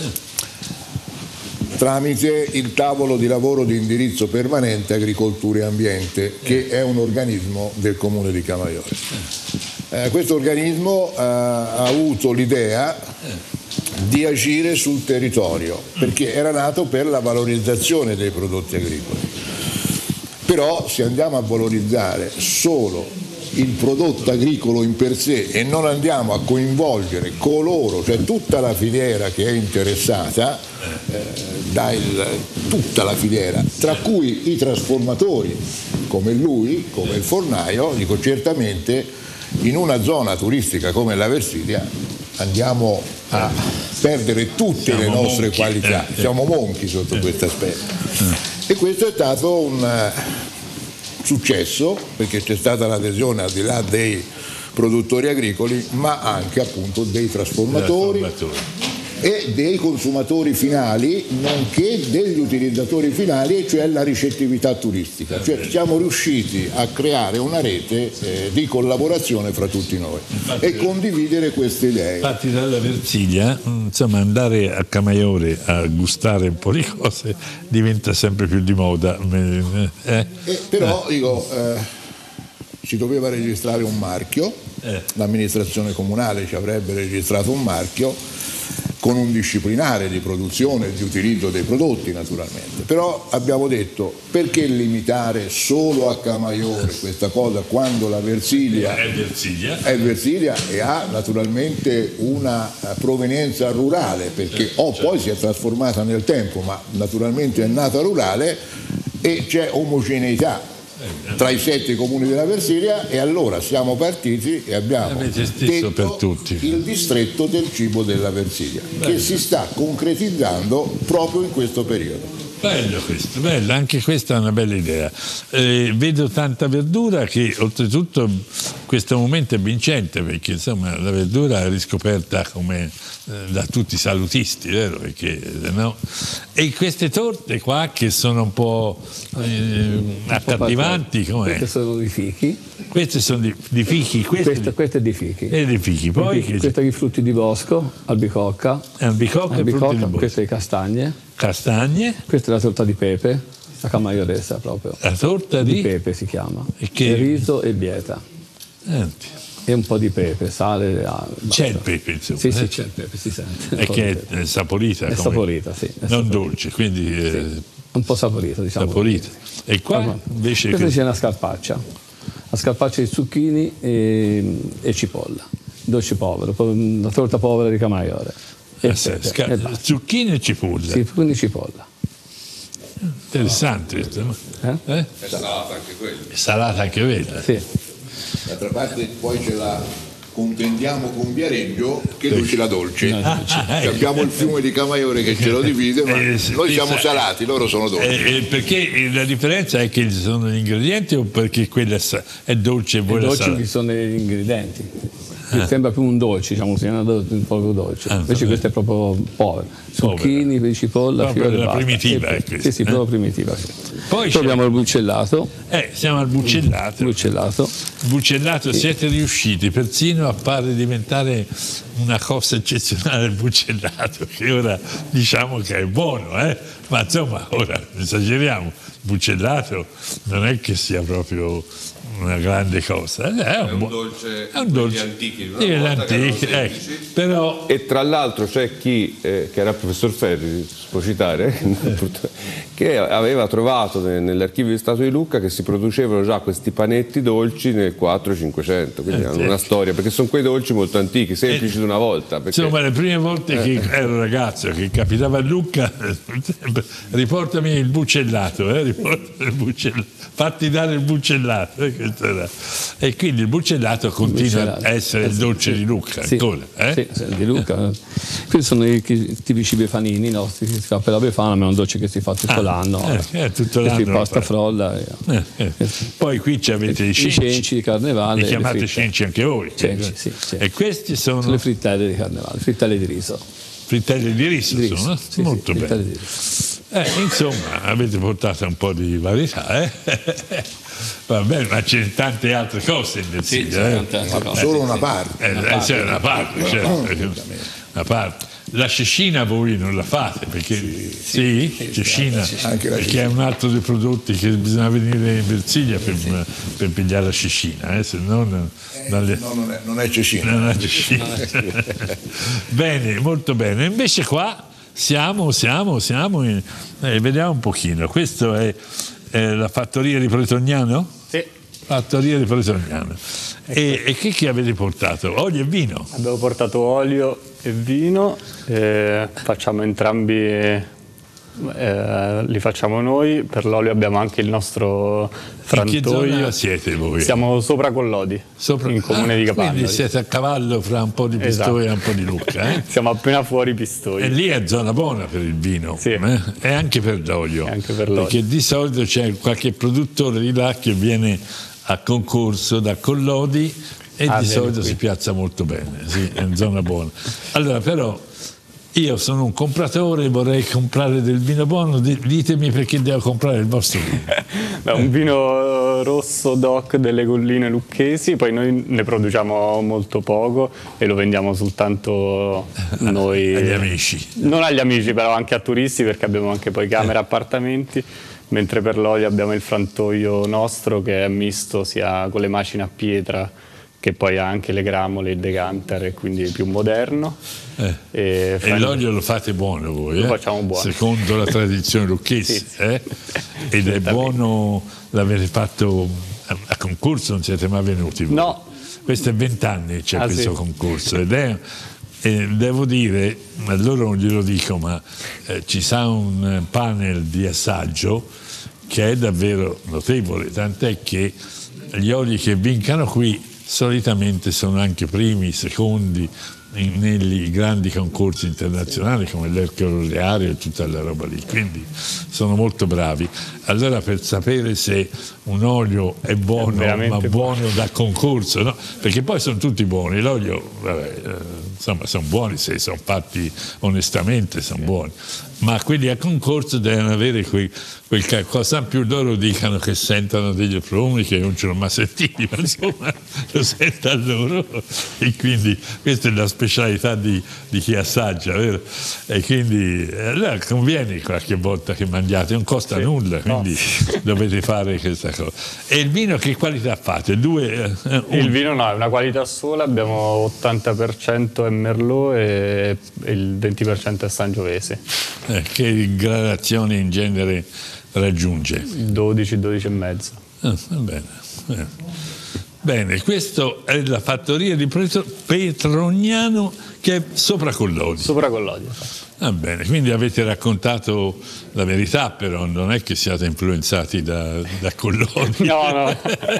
tramite il tavolo di lavoro di indirizzo permanente agricoltura e ambiente, che è un organismo del comune di Camaiore. Questo organismo ha avuto l'idea di agire sul territorio perché era nato per la valorizzazione dei prodotti agricoli. Però se andiamo a valorizzare solo il prodotto agricolo in per sé e non andiamo a coinvolgere coloro, cioè tutta la filiera che è interessata, tutta la filiera, tra cui i trasformatori come lui, come il fornaio, dico certamente in una zona turistica come la Versilia andiamo a perdere tutte le nostre qualità, siamo monchi sotto questo aspetto. E questo è stato un successo perché c'è stata l'adesione al di là dei produttori agricoli ma anche appunto dei trasformatori e dei consumatori finali nonché degli utilizzatori finali, cioè la ricettività turistica, cioè siamo riusciti a creare una rete di collaborazione fra tutti noi e condividere queste idee. Infatti dalla Versilia, insomma, andare a Camaiore a gustare un po' di cose diventa sempre più di moda. Però dico, si doveva registrare un marchio, l'amministrazione comunale ci avrebbe registrato un marchio con un disciplinare di produzione e di utilizzo dei prodotti naturalmente, però abbiamo detto perché limitare solo a Camaiore questa cosa quando la Versilia è Versilia e ha naturalmente una provenienza rurale perché poi si è trasformata nel tempo ma naturalmente è nata rurale e c'è omogeneità tra i 7 comuni della Versilia, e allora siamo partiti e abbiamo detto per tutti il distretto del cibo della Versilia, che si sta concretizzando proprio in questo periodo. Bello questo, bello, anche questa è una bella idea. Vedo tanta verdura, che oltretutto questo momento è vincente, perché insomma la verdura è riscoperta come da tutti i salutisti, vero? Perché, no? E queste torte qua che sono un po' accattivanti, com'è? Queste sono di fichi. Queste sono di fichi. Queste di fichi. E di fichi. Poi queste di frutti di bosco, albicocca. Albicocca e frutti di bosco. Queste di castagne. Castagne. Questa è la torta di pepe, la camaioressa proprio. La torta di pepe si chiama. E riso e bieta. E un po' di pepe, sale. C'è il pepe, insomma. Sì, c'è il pepe, si sente. E che è saporita. È saporita, sì. Non dolce, quindi... Sì. Un po' saporita, diciamo. Saporita. E qua invece... Questa c'è una scarpaccia. La scarpaccia di zucchini e cipolla. Dolce povero, la torta povera di camaiore. Zucchini e cipolla. Sì, quindi cipolla. Interessante. È salata anche quella. È salata anche quella. Sì. D'altra parte poi ce la contendiamo con Viareggio, che lui ce la dolce. Abbiamo il fiume di Camaiore che ce lo divide, ma noi siamo salati, loro sono dolci. Perché la differenza è che ci sono gli ingredienti, o perché quella è dolce e voi la salate? Dolci sono gli ingredienti. Sembra più un dolce, diciamo, un po' dolce. Invece questo è proprio povero. Zucchini, cipolla, proprio la primitiva. Sì, proprio primitiva. Sì. Poi abbiamo il buccellato. Siamo al buccellato. Buccellato. Sì. Siete riusciti persino a fare diventare una cosa eccezionale il buccellato, che ora diciamo che è buono, ma insomma ora esageriamo. Il buccellato non è che sia proprio una grande cosa, è un dolce antichi, però... E tra l'altro c'è chi che era il professor Ferri, si può citare, che aveva trovato nell'archivio di Stato di Lucca che si producevano già questi panetti dolci nel 400-500, quindi hanno una storia, perché sono quei dolci molto antichi, semplici di una volta. Perché... Insomma, le prime volte che ero ragazzo, che capitava a Lucca, riportami il buccellato, fatti dare il buccellato. E quindi il buccellato continua a essere il dolce di Lucca, ancora. Sì, di Lucca. Questi sono i tipici befanini nostri, che si fa per la Befana, ma è un dolce che si fa tutto l'anno. Tutto l'anno. Pasta frolla. Poi qui avete i cenci di carnevale. Li chiamate cenci anche voi. Cenci, sì. E questi sono le frittelle di carnevale, frittelle di riso. Frittelle di riso sono? Sì, molto bene. Di riso. Insomma, avete portato un po' di varietà, Va bene, ma c'è tante altre cose in Versilia. Solo una parte. C'è una parte, certo. Una parte. La cecina voi non la fate, perché cecina, perché è un altro dei prodotti che bisogna venire in Versilia per pigliare la cecina, se no non è cecina. Non è cecina. Bene, molto bene. Invece qua siamo vediamo un pochino. Questo è la fattoria di Pretognano? Sì. Fattoria di Pretognano. E che avete portato? Olio e vino? Abbiamo portato olio e vino, facciamo entrambi, li facciamo noi. Per l'olio abbiamo anche il nostro frantoio. In che zona siete voi? Siamo sopra Collodi, in comune di Capagnoli. Quindi siete a cavallo fra un po' di Pistoia e un po' di Lucca. Siamo appena fuori Pistoia. E lì è zona buona per il vino, sì. E anche per l'olio. Perché di solito c'è qualche produttore di là che viene a concorso da Collodi e di solito si piazza molto bene, è in zona buona. Allora, però io sono un compratore, vorrei comprare del vino buono, ditemi perché devo comprare il vostro vino. Un vino rosso DOC delle colline lucchesi, poi noi ne produciamo molto poco e lo vendiamo soltanto noi. Agli amici. Non agli amici, però anche a turisti, perché abbiamo anche poi camere, appartamenti. Mentre per l'olio abbiamo il frantoio nostro, che è misto sia con le macine a pietra che poi ha anche le gramole e il decanter, e quindi più moderno. E l'olio lo fate buono voi? Lo facciamo buono. Secondo la tradizione lucchese. Sì. Ed è buono, l'avete fatto a concorso, non siete mai venuti voi? No. Questo è 20 anni c'è questo concorso e devo dire, loro non glielo dico, ma ci sarà un panel di assaggio che è davvero notevole, tant'è che gli oli che vincano qui solitamente sono anche primi, secondi negli grandi concorsi internazionali come l'Ercole Oleario e tutta la roba lì, quindi sono molto bravi. Allora, per sapere se un olio è buono, ma buono da concorso, no? Perché poi sono tutti buoni, l'olio insomma sono buoni se sono fatti onestamente, sono buoni, ma quelli a concorso devono avere quel qualcosa in più. Loro dicono che sentono degli profumi che non ce l'ho mai sentiti, ma insomma lo sento a loro, e quindi questa è la specialità di chi assaggia, vero? E quindi allora conviene qualche volta che mangiate, non costa nulla, quindi dovete fare questa cosa. E il vino che qualità fate? Il vino no, è una qualità sola, abbiamo 80% è Merlot e il 20% è Sangiovese. Che gradazione in genere raggiunge? 12 e mezzo. Va bene. Bene, questo è la fattoria di Petrognano, che è sopra Collodi. Sopra Collodi. Va bene, quindi avete raccontato la verità, però non è che siate influenzati da Collodi. No.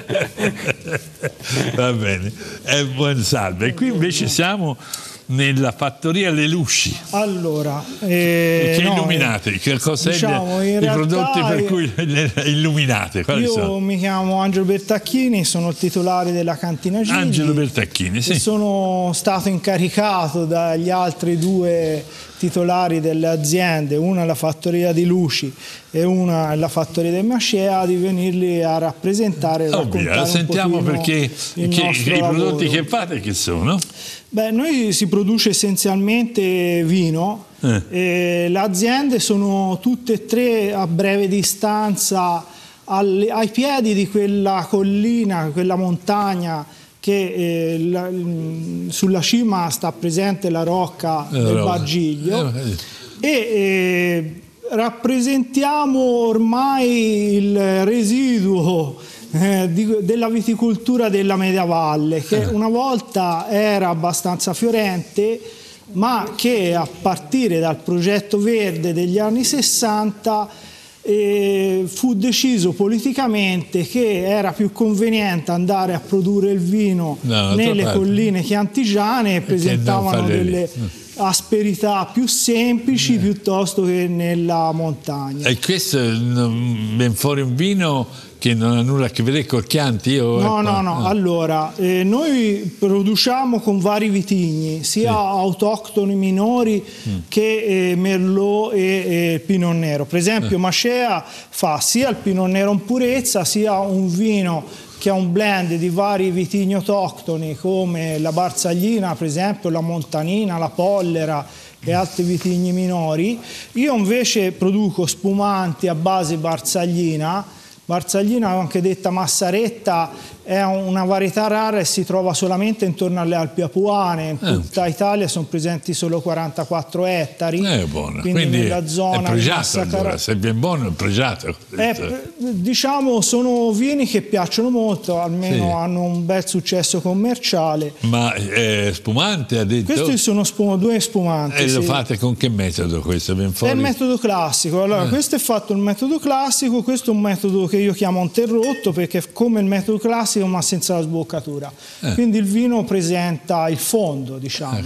Va bene, è buon salve. E qui invece siamo nella fattoria Lelusci. Allora, che illuminate? Che cos'è, diciamo, i prodotti per cui illuminate? Quali sono? Mi chiamo Angelo Bertacchini, sono il titolare della cantina Gigli. Angelo Bertacchini, sì. Sono stato incaricato dagli altri due titolari delle aziende, una è la fattoria di Luci e una è la fattoria del Macea, di venirli a rappresentare e raccontare sentiamo, perché i prodotti che fate che sono? Beh, noi si produce essenzialmente vino, le aziende sono tutte e tre a breve distanza ai piedi di quella collina, quella montagna che sulla cima sta presente la rocca del Bargiglio, e rappresentiamo ormai il residuo della viticoltura della Media Valle, che una volta era abbastanza fiorente, ma che a partire dal progetto verde degli anni 60 fu deciso politicamente che era più conveniente andare a produrre il vino nelle colline chiantigiane, e presentavano delle asperità più semplici piuttosto che nella montagna. E questo ben fuori un vino che non ha nulla a che vedere col Chianti? No. Allora, noi produciamo con vari vitigni, sia autoctoni minori che Merlot e Pinot Nero. Per esempio Macea fa sia il Pinot Nero in purezza, sia un vino che è un blend di vari vitigni autoctoni come la Barzaglina, per esempio, la Montanina, la Pollera e altri vitigni minori. Io invece produco spumanti a base Barzaglina, anche detta Massaretta, è una varietà rara e si trova solamente intorno alle Alpi Apuane. In tutta Italia sono presenti solo 44 ettari. Quindi nella zona è pregiato, allora, se è ben buono è pregiato. Diciamo, sono vini che piacciono molto, almeno hanno un bel successo commerciale. Ma spumante, ha detto? Questi sono due spumanti. E lo fate con che metodo questo? Ben fuori? È il metodo classico. Allora, questo è fatto il metodo classico, questo è un metodo che io chiamo interrotto, perché è come il metodo classico ma senza la sboccatura. Quindi il vino presenta il fondo, diciamo.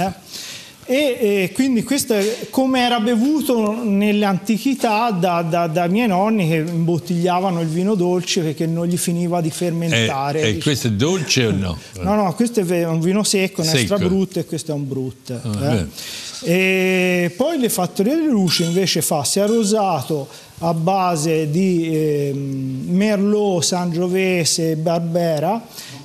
E quindi questo è come era bevuto nell'antichità da miei nonni, che imbottigliavano il vino dolce perché non gli finiva di fermentare. E questo è dolce o no? No, questo è un vino secco, un extra brut, e questo è un brut. E poi le fattorie di Luci invece fa sia rosato a base di Merlot, Sangiovese e Barbera,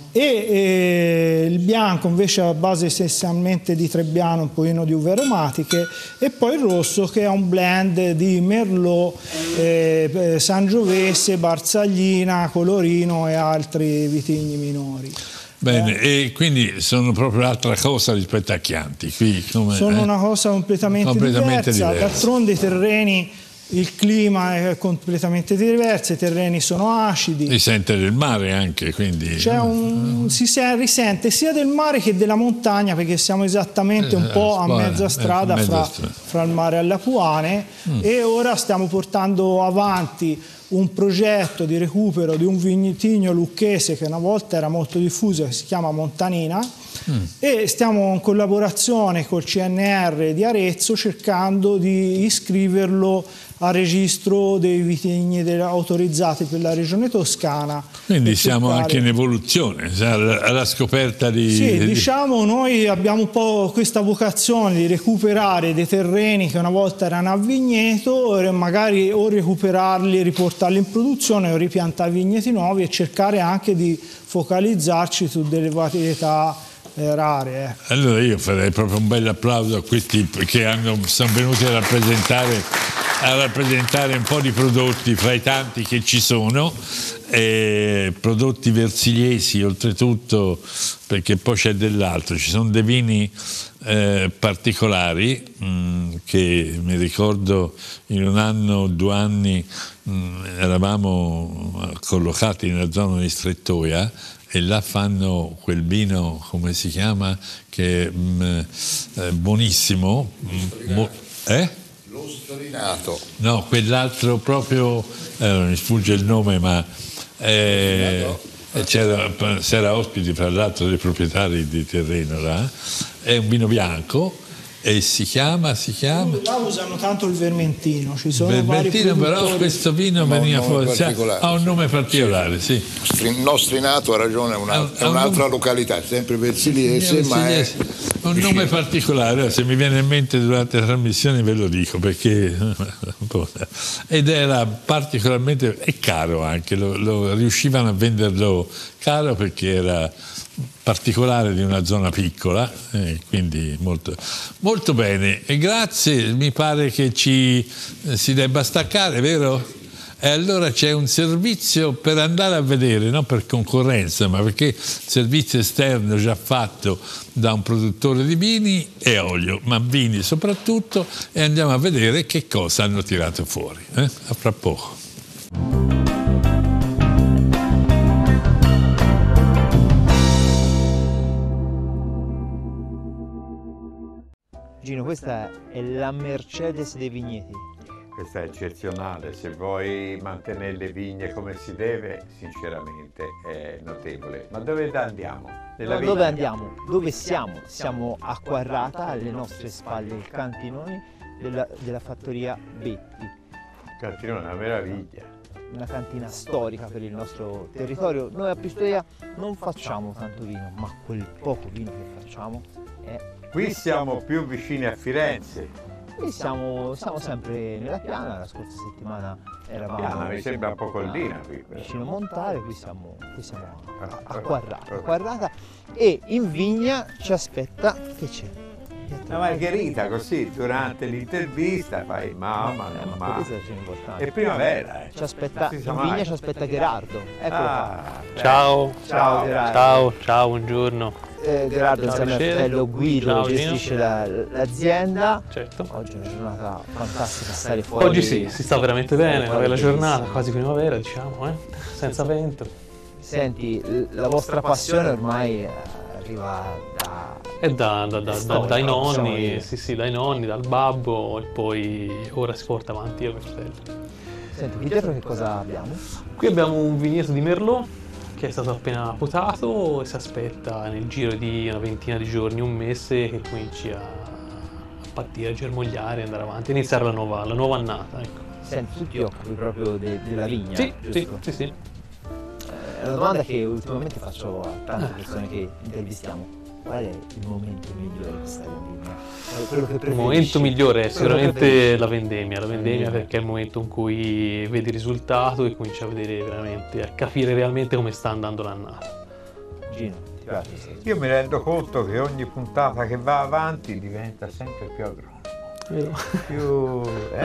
e il bianco invece a base essenzialmente di Trebbiano, un pochino di uve aromatiche, e poi il rosso che è un blend di Merlot, Sangiovese, Barzaglina, Colorino e altri vitigni minori. Bene, e quindi sono proprio un'altra cosa rispetto a Chianti. Qui, sono una cosa completamente diversa. D'altronde i terreni il clima è completamente diverso, i terreni sono acidi. Si sente del mare anche, quindi... risente sia del mare che della montagna, perché siamo esattamente un po' a mezza strada fra il mare e l'Apuane, e ora stiamo portando avanti un progetto di recupero di un vignetigno lucchese che una volta era molto diffuso, che si chiama Montanina, e stiamo in collaborazione col CNR di Arezzo cercando di iscriverlo al registro dei vitigni autorizzati per la regione Toscana. Quindi siamo anche in evoluzione, alla scoperta di... Sì, diciamo, noi abbiamo un po' questa vocazione di recuperare dei terreni che una volta erano a vigneto, magari o recuperarli e riportarli in produzione o ripiantare vigneti nuovi e cercare anche di focalizzarci su delle varietà rare. Allora io farei proprio un bel applauso a questi che sono venuti a rappresentare un po' di prodotti fra i tanti che ci sono, prodotti versigliesi oltretutto, perché poi c'è dell'altro, ci sono dei vini particolari che mi ricordo in un anno, 2 anni eravamo collocati nella zona di Strettoia e là fanno quel vino, come si chiama, che è buonissimo. Lo Storinato. No, quell'altro proprio, mi sfugge il nome, ma c'era ospiti fra l'altro dei proprietari di terreno là, è un vino bianco e si chiama... Là usano tanto il vermentino, ci sono vermentino, però questo vino veniva fuori, ha un nome particolare, sì. Nostrinato, ha ragione, è un'altra località, sempre versigliese, ma è un nome particolare. Se mi viene in mente durante la trasmissione ve lo dico, perché ed era particolarmente, è caro anche, riuscivano a venderlo caro perché era particolare di una zona piccola, quindi molto, molto bene. E grazie, mi pare che si debba staccare, vero? E allora c'è un servizio per andare a vedere, non per concorrenza, ma perché servizio esterno già fatto da un produttore di vini e olio, ma vini soprattutto, e andiamo a vedere che cosa hanno tirato fuori. A fra poco. Gino, questa è la Mercedes dei vigneti. Questa è eccezionale, se vuoi mantenere le vigne come si deve, sinceramente è notevole. Ma dove andiamo? Dove andiamo? Dove siamo? Siamo a Quarrata, alle nostre spalle il cantinone della fattoria Betti. Il cantinone è una meraviglia. Una cantina storica per il nostro territorio. Noi a Pistoia non facciamo tanto vino, ma quel poco vino che facciamo è... Qui siamo più vicini a Firenze. Qui siamo sempre nella Piana, la scorsa settimana eravamo... Piana, mi sembra un po' collina qui. Vicino Montale, qui siamo a Quarrata. E in vigna ci aspetta, che c'è? La Margherita, così, durante l'intervista fai mamma. È primavera. Ci aspetta, in vigna ci aspetta Gerardo. Ciao, buongiorno. Gerardo insieme al fratello Guido gestisce l'azienda. Certo. Oggi è una giornata fantastica, stare fuori. Oggi sì, si sta veramente bene, una bella giornata, quasi primavera diciamo, senza vento. Senti, la vostra passione ormai arriva dai nonni, sì, dai nonni, dal babbo, e poi ora si porta avanti io e mio fratello. Senti, qui dietro che cosa abbiamo? Qui abbiamo un vigneto di Merlot che è stato appena potato e si aspetta nel giro di una ventina di giorni, un mese, che cominci a partire, a germogliare e andare avanti, iniziare la nuova annata. Ecco. Senti, tu ti occupi proprio della vigna? Sì. È una domanda che ultimamente faccio a tante persone che intervistiamo. Qual è il momento migliore per stare in vigna? Il momento migliore è sicuramente la vendemmia, perché è il momento in cui vedi il risultato e cominci a vedere veramente, a capire realmente come sta andando l'annata. Gino, ti piace? Io mi rendo conto che ogni puntata che va avanti diventa sempre più agronomo.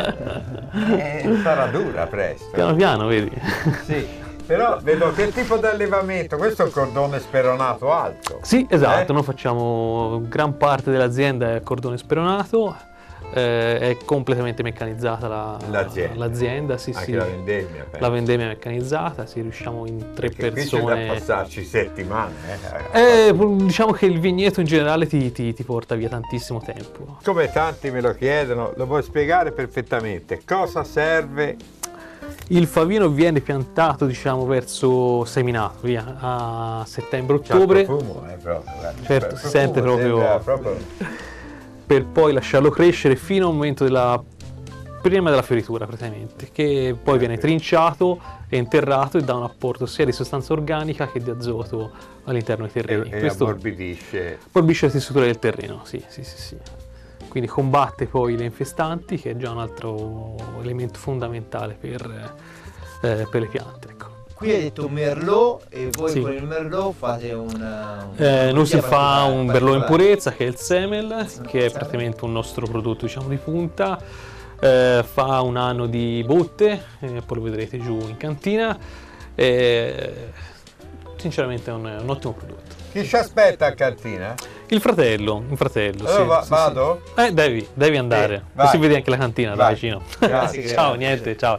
Sarà dura presto. Piano piano, vedi? Sì. Però vedo che tipo di allevamento, questo è il cordone speronato alto. Sì, esatto, noi facciamo gran parte dell'azienda è cordone speronato, È completamente meccanizzata l'azienda, sì, anche sì. la vendemmia, penso. La vendemmia è meccanizzata, sì, riusciamo in 3 Perché persone. qui c'è da passarci settimane. Diciamo che il vigneto in generale ti porta via tantissimo tempo. Come tanti me lo chiedono, lo vuoi spiegare perfettamente? Cosa serve? Il favino viene piantato, diciamo, verso seminato, via, a settembre-ottobre. C'ha il profumo, proprio. Certo, si sente proprio. Per poi lasciarlo crescere fino al momento prima della fioritura, praticamente, che poi viene trinciato e interrato e dà un apporto sia di sostanza organica che di azoto all'interno dei terreni. E Questo ammorbidisce la tessitura del terreno, sì. Quindi combatte poi le infestanti, che è già un altro elemento fondamentale per le piante. Ecco. Qui hai detto Merlot e voi Sì. con il Merlot fate Noi si fa un Merlot in purezza, che è il Semel, che è praticamente un nostro prodotto, diciamo, di punta. Fa 1 anno di botte, poi lo vedrete giù in cantina. Sinceramente è un ottimo prodotto. Chi ci aspetta a cantina? Il fratello, Allora sì. vado? Sì. Devi andare. Vai. Così vedi anche la cantina da Vai. vicino. Grazie. Ciao, niente, ciao.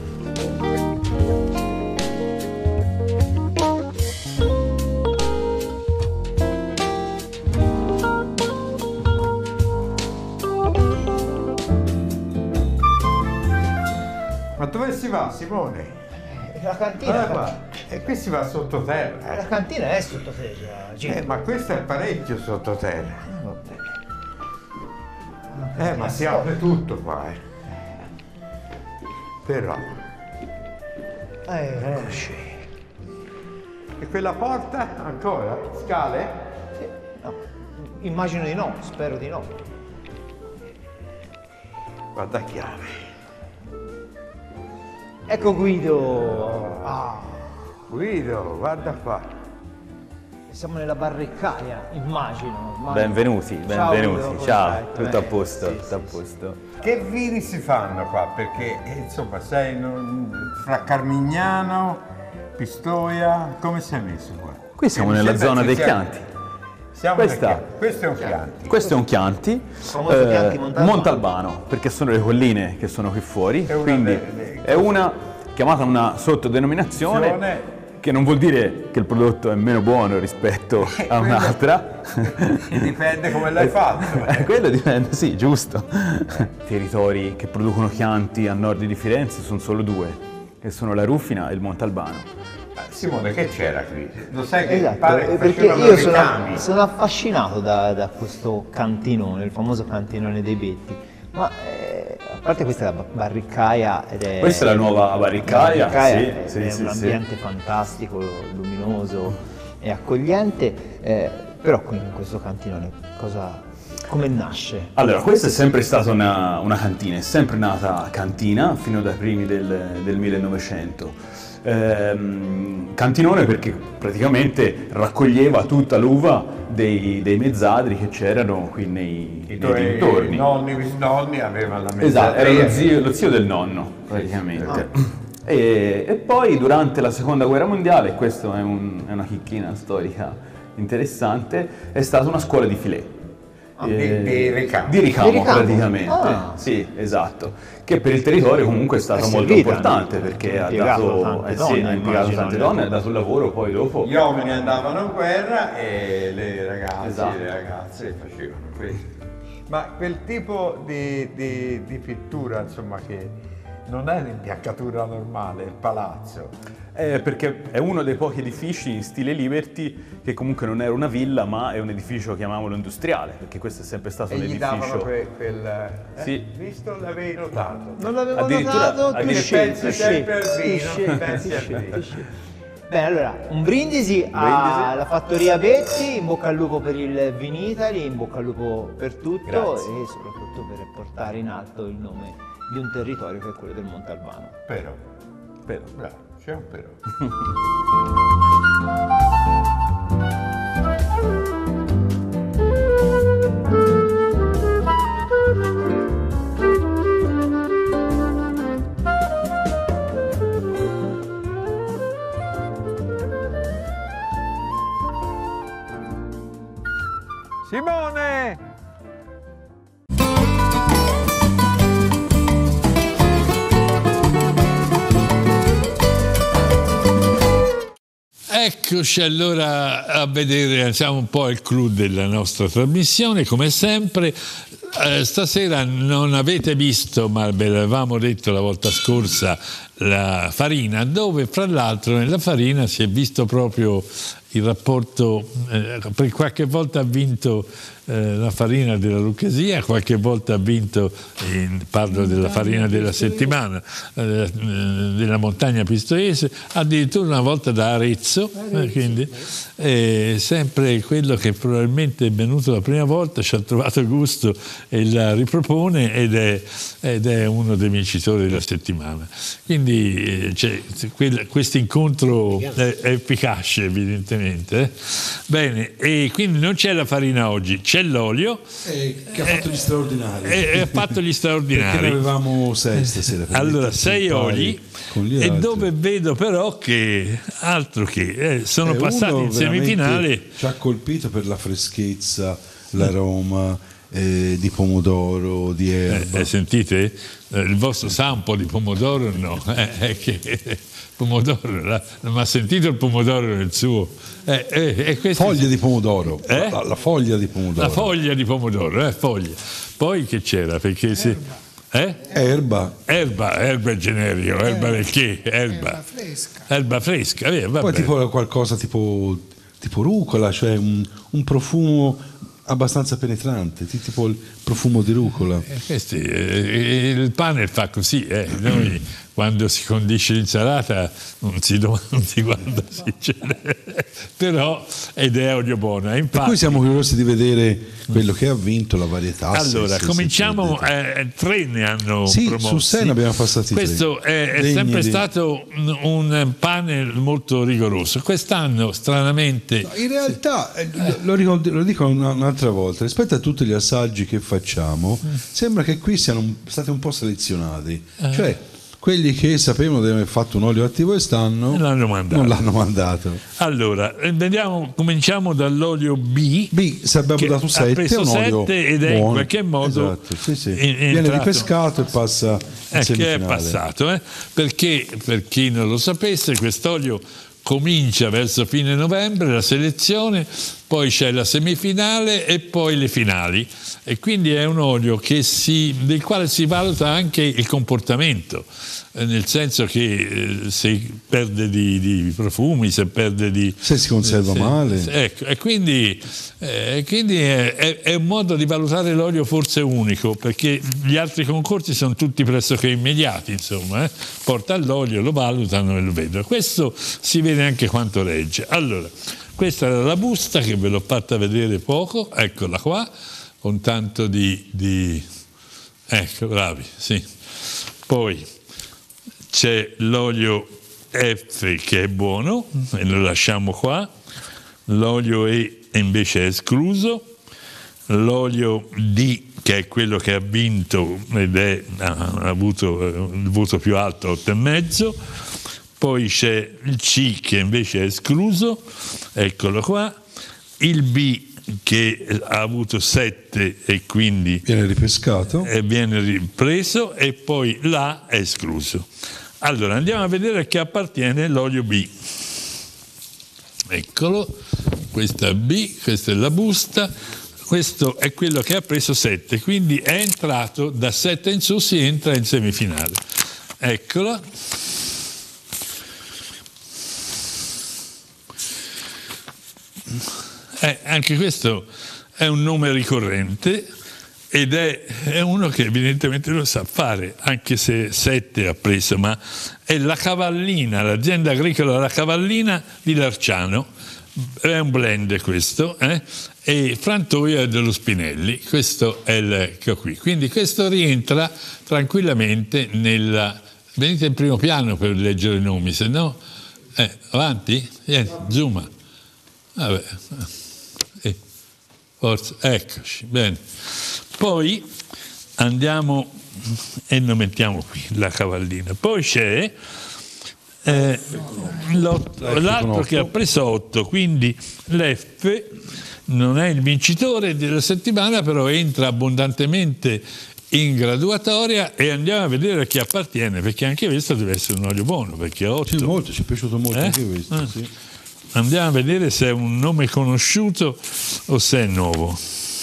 Ma dove si va, Simone? La cantina. Qua. E qui si va sottoterra. La cantina è sottoterra. Ma questo è parecchio sottoterra. Ma si apre tutto qua, Però. Eccoci. E quella porta ancora? Scale? Sì, no. Immagino di no, spero di no. Guarda chiave. Ecco Guido. Guido, guarda qua. Siamo nella barriccaia, immagino. Benvenuti. Ciao, tutto a posto, Sì, tutto a posto. Che vini si fanno qua? Perché insomma sei fra Carmignano, Pistoia, come sei messo qua? Qui siamo nella zona dei Chianti. Questo è un Chianti. Questo è un Chianti, Famoso Chianti Montalbano, perché sono le colline che sono qui fuori, quindi è una chiamata una sottodenominazione che non vuol dire che il prodotto è meno buono rispetto a un'altra. Dipende come l'hai fatto. Quello dipende, sì, giusto. Territori che producono Chianti a nord di Firenze sono solo 2, che sono la Ruffina e il Montalbano. Simone, che c'era qui? Lo sai che Esatto, pare che perché facevano io ricami. sono affascinato da questo cantinone, il famoso cantinone dei Betti. Ma a parte questa è la barriccaia ed è... Questa è la nuova barriccaia, sì, è un ambiente fantastico, luminoso e accogliente, però qui in questo cantinone come nasce? Allora, questa è sempre stata una cantina, è sempre nata cantina fino dai primi del 1900. Cantinone perché praticamente raccoglieva tutta l'uva dei mezzadri che c'erano qui nei dintorni. I bisnonni avevano la Esatto, era mezzadria. lo zio del nonno praticamente. E poi durante la seconda guerra mondiale, questa è una chicchina storica interessante, è stata una scuola di filet. Di ricamo. Di ricamo praticamente, sì, esatto, che per il territorio comunque è stato molto importante perché ha impiegato tante donne, ha dato lavoro poi dopo. Gli uomini andavano in guerra e le ragazze e le ragazze facevano questo. Ma quel tipo di pittura, insomma, che non è l'imbiancatura normale, il palazzo. Perché è uno dei pochi edifici in stile Liberty che comunque non era una villa, ma è un edificio, chiamiamolo industriale, perché questo è sempre stato un edificio. Davano quel sì. Visto, l'avevi notato? Non l'avevo notato, pensi sempre al vino, pensi al vino. Bene, allora, un brindisi alla fattoria Betti, in bocca al lupo per il Vinitaly, in bocca al lupo per tutto. Grazie. E soprattutto per portare in alto il nome di un territorio che è quello del Montalbano. Però. Bravo. C'è un però. Simone! Eccoci allora a vedere, siamo un po' al clou della nostra trasmissione, come sempre. Stasera non avete visto, ma ve l'avevamo detto la volta scorsa, la farina, dove fra l'altro nella farina si è visto proprio il rapporto, per qualche volta ha vinto la farina della Lucchesia, qualche volta ha vinto, parlo della farina della settimana, della montagna pistoiese, addirittura una volta da Arezzo, quindi sempre quello che probabilmente è venuto la prima volta ci ha trovato gusto e la ripropone ed è uno dei vincitori della settimana. Quindi questo incontro è efficace evidentemente. Bene, e quindi non c'è la farina oggi, c'è l'olio che ha fatto gli straordinari. Ha fatto gli straordinari. Perché ne avevamo 6 stasera. Allora, 6 oli, e dove vedo però che altro che sono passati in semifinale. Ci ha colpito per la freschezza, l'aroma di pomodoro, di erba. Sentite? Il vostro sampo di pomodoro no, pomodoro, ma ha sentito il pomodoro nel suo? Foglia di pomodoro, la foglia di pomodoro. La foglia di pomodoro, foglia. Poi che c'era? Perché Erba è generico, erba del che? Erba fresca. Poi tipo qualcosa tipo rucola, cioè un profumo abbastanza penetrante, tipo il profumo di rucola. Il pane fa così, noi quando si condisce l'insalata non si guarda però ed è olio buono. Infatti, per cui siamo curiosi di vedere quello che ha vinto, la varietà. Allora, cominciamo, 3 ne hanno promossi. Su 6 ne abbiamo passati 3. Questo è sempre stato un pane molto rigoroso. Quest'anno, stranamente... No, in realtà, lo dico un'altra volta, rispetto a tutti gli assaggi che facciamo, sembra che qui siano stati un po' selezionati. Cioè, quelli che sapevano di aver fatto un olio attivo quest'anno non l'hanno mandato. Allora, cominciamo dall'olio B. Se abbiamo dato 7, ha preso 7 ed è in qualche modo viene ripescato e passa in semifinale. Che è passato, perché per chi non lo sapesse, quest'olio comincia verso fine novembre la selezione, poi c'è la semifinale e poi le finali, e quindi è un olio del quale si valuta anche il comportamento, nel senso che se perde di profumi, se si conserva male, ecco, e quindi è un modo di valutare l'olio forse unico, perché gli altri concorsi sono tutti pressoché immediati, insomma, porta all'olio, lo valutano e lo vedono. Questo si vede anche quanto regge. Allora, questa era la busta che ve l'ho fatta vedere poco, eccola qua, con tanto di ecco, bravi, sì. Poi c'è l'olio F che è buono e lo lasciamo qua, l'olio E invece è escluso, l'olio D che è quello che ha vinto ed ha avuto il voto più alto, 8,5, poi c'è il C che invece è escluso, eccolo qua, il B che ha avuto 7 e quindi viene ripescato e viene ripreso, e poi l'A è escluso. Allora andiamo a vedere a che appartiene l'olio B. Eccolo, questa è B, questa è la busta, questo è quello che ha preso 7, quindi è entrato da 7 in su, si entra in semifinale. Eccolo. Anche questo è un nome ricorrente ed è uno che evidentemente lo sa fare, anche se 7 ha preso, ma è la Cavallina, l'azienda agricola La Cavallina di Larciano, è un blend questo, e Frantoio è dello Spinelli, questo è l'ecco qui, quindi questo rientra tranquillamente venite in primo piano per leggere i nomi, se no avanti, vieni, zooma. Vabbè. Forza, eccoci, bene. Poi andiamo e lo mettiamo qui, la Cavallina. Poi c'è l'altro che ha preso 8, quindi l'F non è il vincitore della settimana, però entra abbondantemente in graduatoria, e andiamo a vedere a chi appartiene, perché anche questo deve essere un olio buono, perché 8. Sì, molto, ci è piaciuto molto anche questo. Sì. andiamo a vedere se è un nome conosciuto o se è nuovo.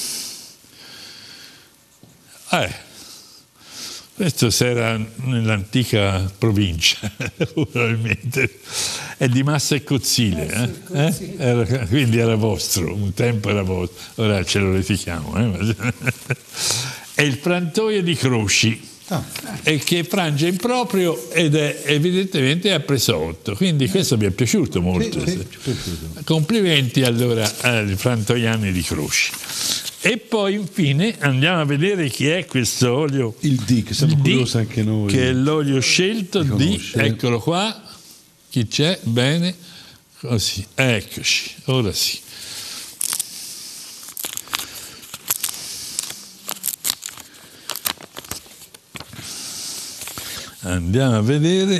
Questo era nell'antica provincia, probabilmente. È di Massa e Cozzile, quindi era vostro, un tempo era vostro, ora ce lo retichiamo. È il frantoio di Croci, e che frange in proprio ed è evidentemente a presotto, quindi questo mi è piaciuto molto. Complimenti allora ai frantoiani di Croci. E poi infine andiamo a vedere chi è questo olio, il D, che siamo curiosi anche noi, che è l'olio scelto di, eccolo qua, chi c'è? Bene, così, eccoci, ora sì. Andiamo a vedere,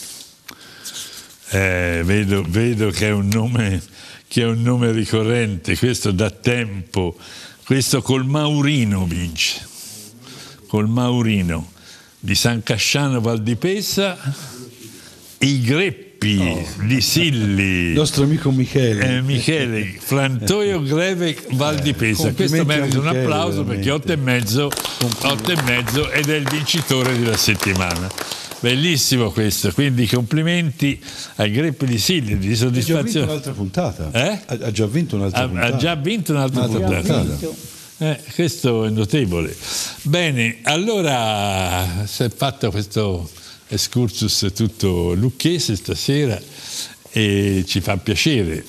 vedo che è un nome ricorrente, questo da tempo, questo col Maurino vince, col Maurino di San Casciano Val di Pesa, i greppi di Silli, il nostro amico Michele, Michele, frantoio Greve Val di Pesa. Questo merita un applauso, veramente. Perché 8,5 ed è il vincitore della settimana. Bellissimo questo, quindi complimenti ai greppi di Silli, di soddisfazione. Ha già vinto un'altra puntata. Ha già vinto un'altra puntata. Ha già vinto un'altra puntata. Questo è notevole. Bene, allora si è fatto questo excursus tutto lucchese stasera e ci fa piacere.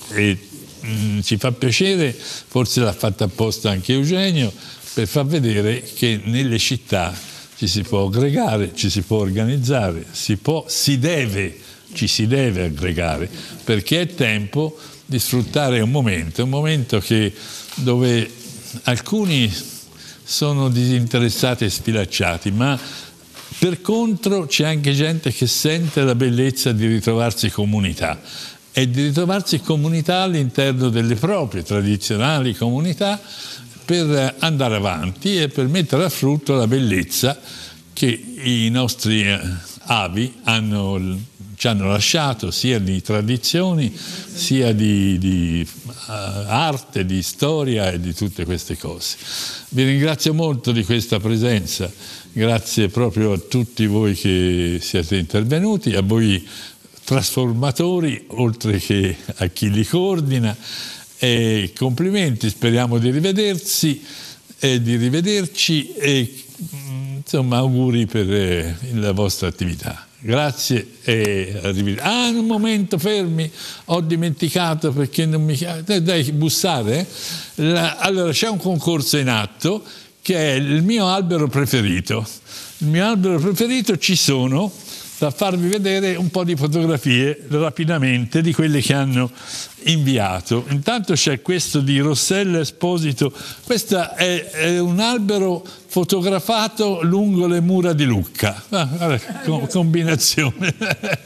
Forse l'ha fatto apposta anche Eugenio, per far vedere che nelle città ci si può aggregare, ci si può organizzare, ci si deve aggregare, perché è tempo di sfruttare un momento dove alcuni sono disinteressati e sfilacciati, ma per contro c'è anche gente che sente la bellezza di ritrovarsi comunità e di ritrovarsi comunità all'interno delle proprie tradizionali comunità, per andare avanti e per mettere a frutto la bellezza che i nostri avi ci hanno lasciato, sia di tradizioni, sia di arte, di storia e di tutte queste cose. Vi ringrazio molto di questa presenza, grazie proprio a tutti voi che siete intervenuti, a voi trasformatori, oltre che a chi li coordina. E complimenti, speriamo di rivederci e insomma auguri per la vostra attività. Grazie e arrivederci. Un momento, fermi, ho dimenticato perché non mi... Dai, bussare. Allora c'è un concorso in atto che è il mio albero preferito. Il mio albero preferito, ci sono da farvi vedere un po' di fotografie rapidamente di quelle che hanno inviato. Intanto c'è questo di Rossella Esposito, questo è un albero fotografato lungo le mura di Lucca, combinazione.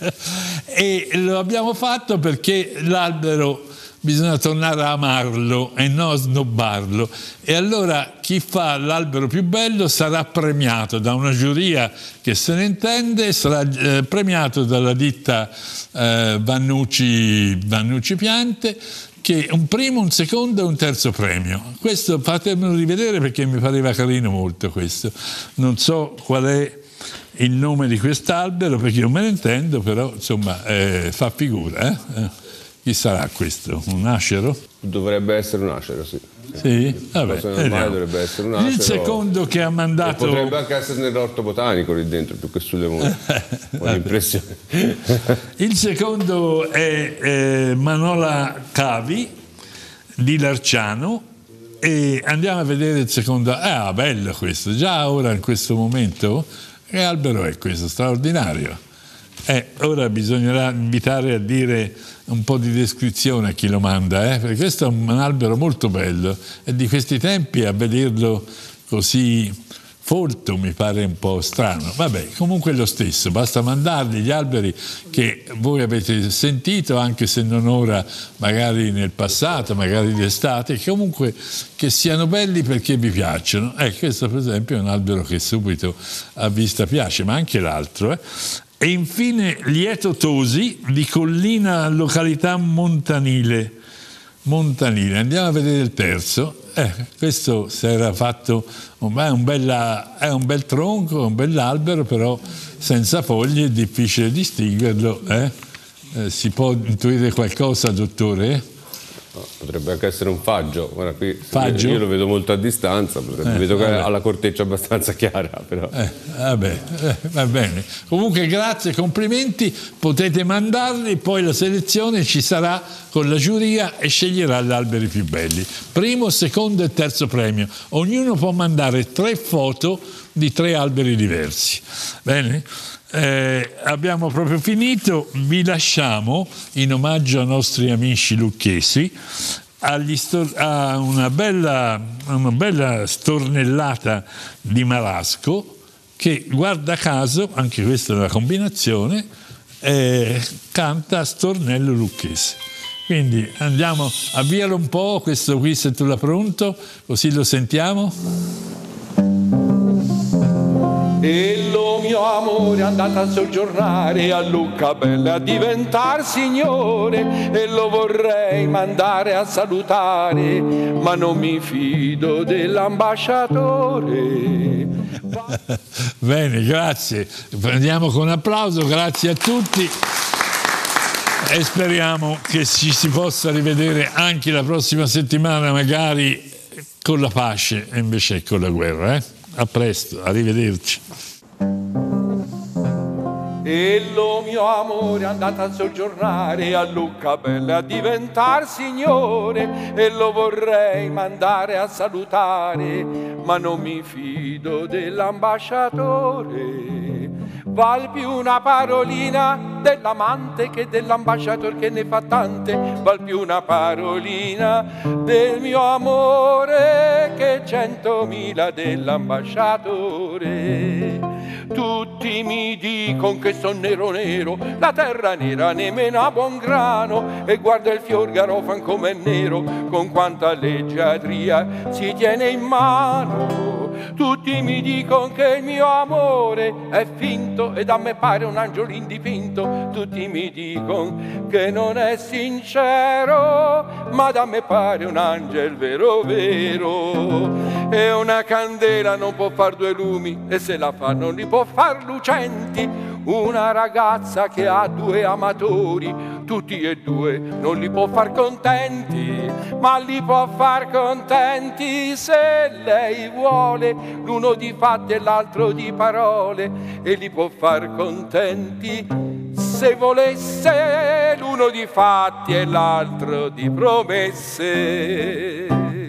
E lo abbiamo fatto perché l'albero bisogna tornare a amarlo e non a snobbarlo, e allora chi fa l'albero più bello sarà premiato da una giuria che se ne intende, sarà premiato dalla ditta Vannucci Piante, che un primo, un secondo e un terzo premio. Questo fatemelo rivedere perché mi pareva carino molto questo. Non so qual è il nome di quest'albero perché io me ne intendo, però insomma fa figura. Chi sarà questo? Un acero? Dovrebbe essere un acero, sì. Sì? Vabbè, dovrebbe essere un acero. Il secondo che ha mandato... E potrebbe anche essere nell'orto botanico lì dentro, più che sulle mura. Ho l'impressione. Il secondo è Manola Cavi di Larciano, e andiamo a vedere il secondo. Bello questo, già ora in questo momento. Che albero è questo? Straordinario. Ora bisognerà invitare a dire un po' di descrizione a chi lo manda, perché questo è un albero molto bello e di questi tempi a vederlo così folto mi pare un po' strano. Vabbè, comunque è lo stesso, basta mandargli gli alberi che voi avete sentito, anche se non ora, magari nel passato, magari d'estate, comunque che siano belli perché vi piacciono. Questo per esempio è un albero che subito a vista piace, ma anche l'altro. E infine Lieto Tosi di Collina, località Montanile. Andiamo a vedere il terzo. Questo si era fatto, è un bel tronco, è un bell'albero, però senza foglie, è difficile distinguerlo. Si può intuire qualcosa, dottore? Potrebbe anche essere un faggio. Guarda, qui Faggio? io lo vedo molto a distanza, vedo che ha la corteccia abbastanza chiara. Però. Va bene. Comunque grazie, complimenti, potete mandarli, poi la selezione ci sarà con la giuria e sceglierà gli alberi più belli. Primo, secondo e terzo premio. Ognuno può mandare 3 foto di 3 alberi diversi. Bene? Abbiamo proprio finito, vi lasciamo in omaggio ai nostri amici lucchesi a una bella stornellata di marasco che, guarda caso, anche questa è una combinazione, canta stornello lucchese. Quindi andiamo, avvialo un po' questo qui se tu l'hai pronto, così lo sentiamo. E lo mio amore è andato a soggiornare a Lucca Bella a diventar signore, e lo vorrei mandare a salutare, ma non mi fido dell'ambasciatore. Bene, grazie. Prendiamo con applauso, grazie a tutti e speriamo che ci si possa rivedere anche la prossima settimana, magari con la pace e invece con la guerra. A presto, arrivederci. E lo mio amore è andato a soggiornare a Lucca Bella a diventar signore, e lo vorrei mandare a salutare, ma non mi fido dell'ambasciatore. Val più una parolina dell'amante che dell'ambasciatore che ne fa tante, val più una parolina del mio amore che 100.000 dell'ambasciatore. Tutti mi dicono che son nero nero, la terra nera nemmeno a buon grano, e guarda il fior garofan com'è nero, con quanta leggiadria si tiene in mano. Tutti mi dicono che il mio amore è finto, ed a me pare un angiolin dipinto. Tutti mi dicono che non è sincero, ma da me pare un angel vero vero. E una candela non può far 2 lumi, e se la fa non li può far lucenti. Una ragazza che ha 2 amatori, tutti e 2 non li può far contenti, ma li può far contenti se lei vuole, l'uno di fatti e l'altro di parole, e li può far contenti se volesse, l'uno di fatti e l'altro di promesse.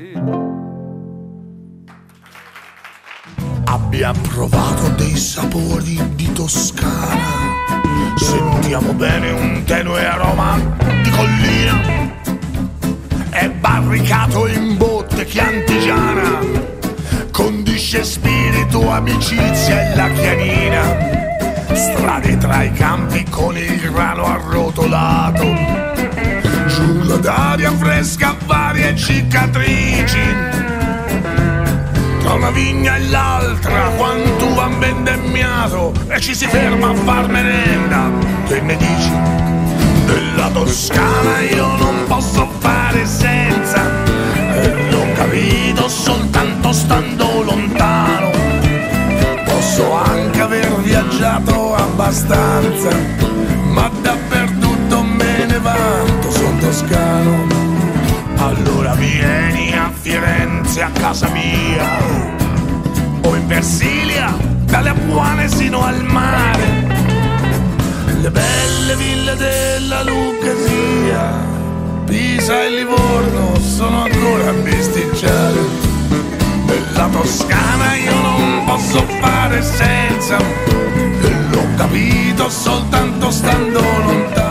Abbiamo provato dei sapori di Toscana, sentiamo bene un tenue aroma di collina, è barricato in botte chiantigiana, condisce spirito, amicizia e la chianina, strade tra i campi con il grano arrotolato, giungla d'aria fresca, varie cicatrici. Tra una vigna e l'altra quanto van vendemmiato, e ci si ferma a far merenda. Che ne dici? Della Toscana io non posso fare senza, e l'ho capito soltanto stando lontano. Posso anche aver viaggiato abbastanza, ma dappertutto me ne vanto, son toscano. Allora vieni a Firenze a casa mia, o in Versilia, dalle Apuane sino al mare, le belle ville della Lucchesia, Pisa e Livorno sono ancora a bisticciare. Nella Toscana io non posso fare senza, e l'ho capito soltanto stando lontano.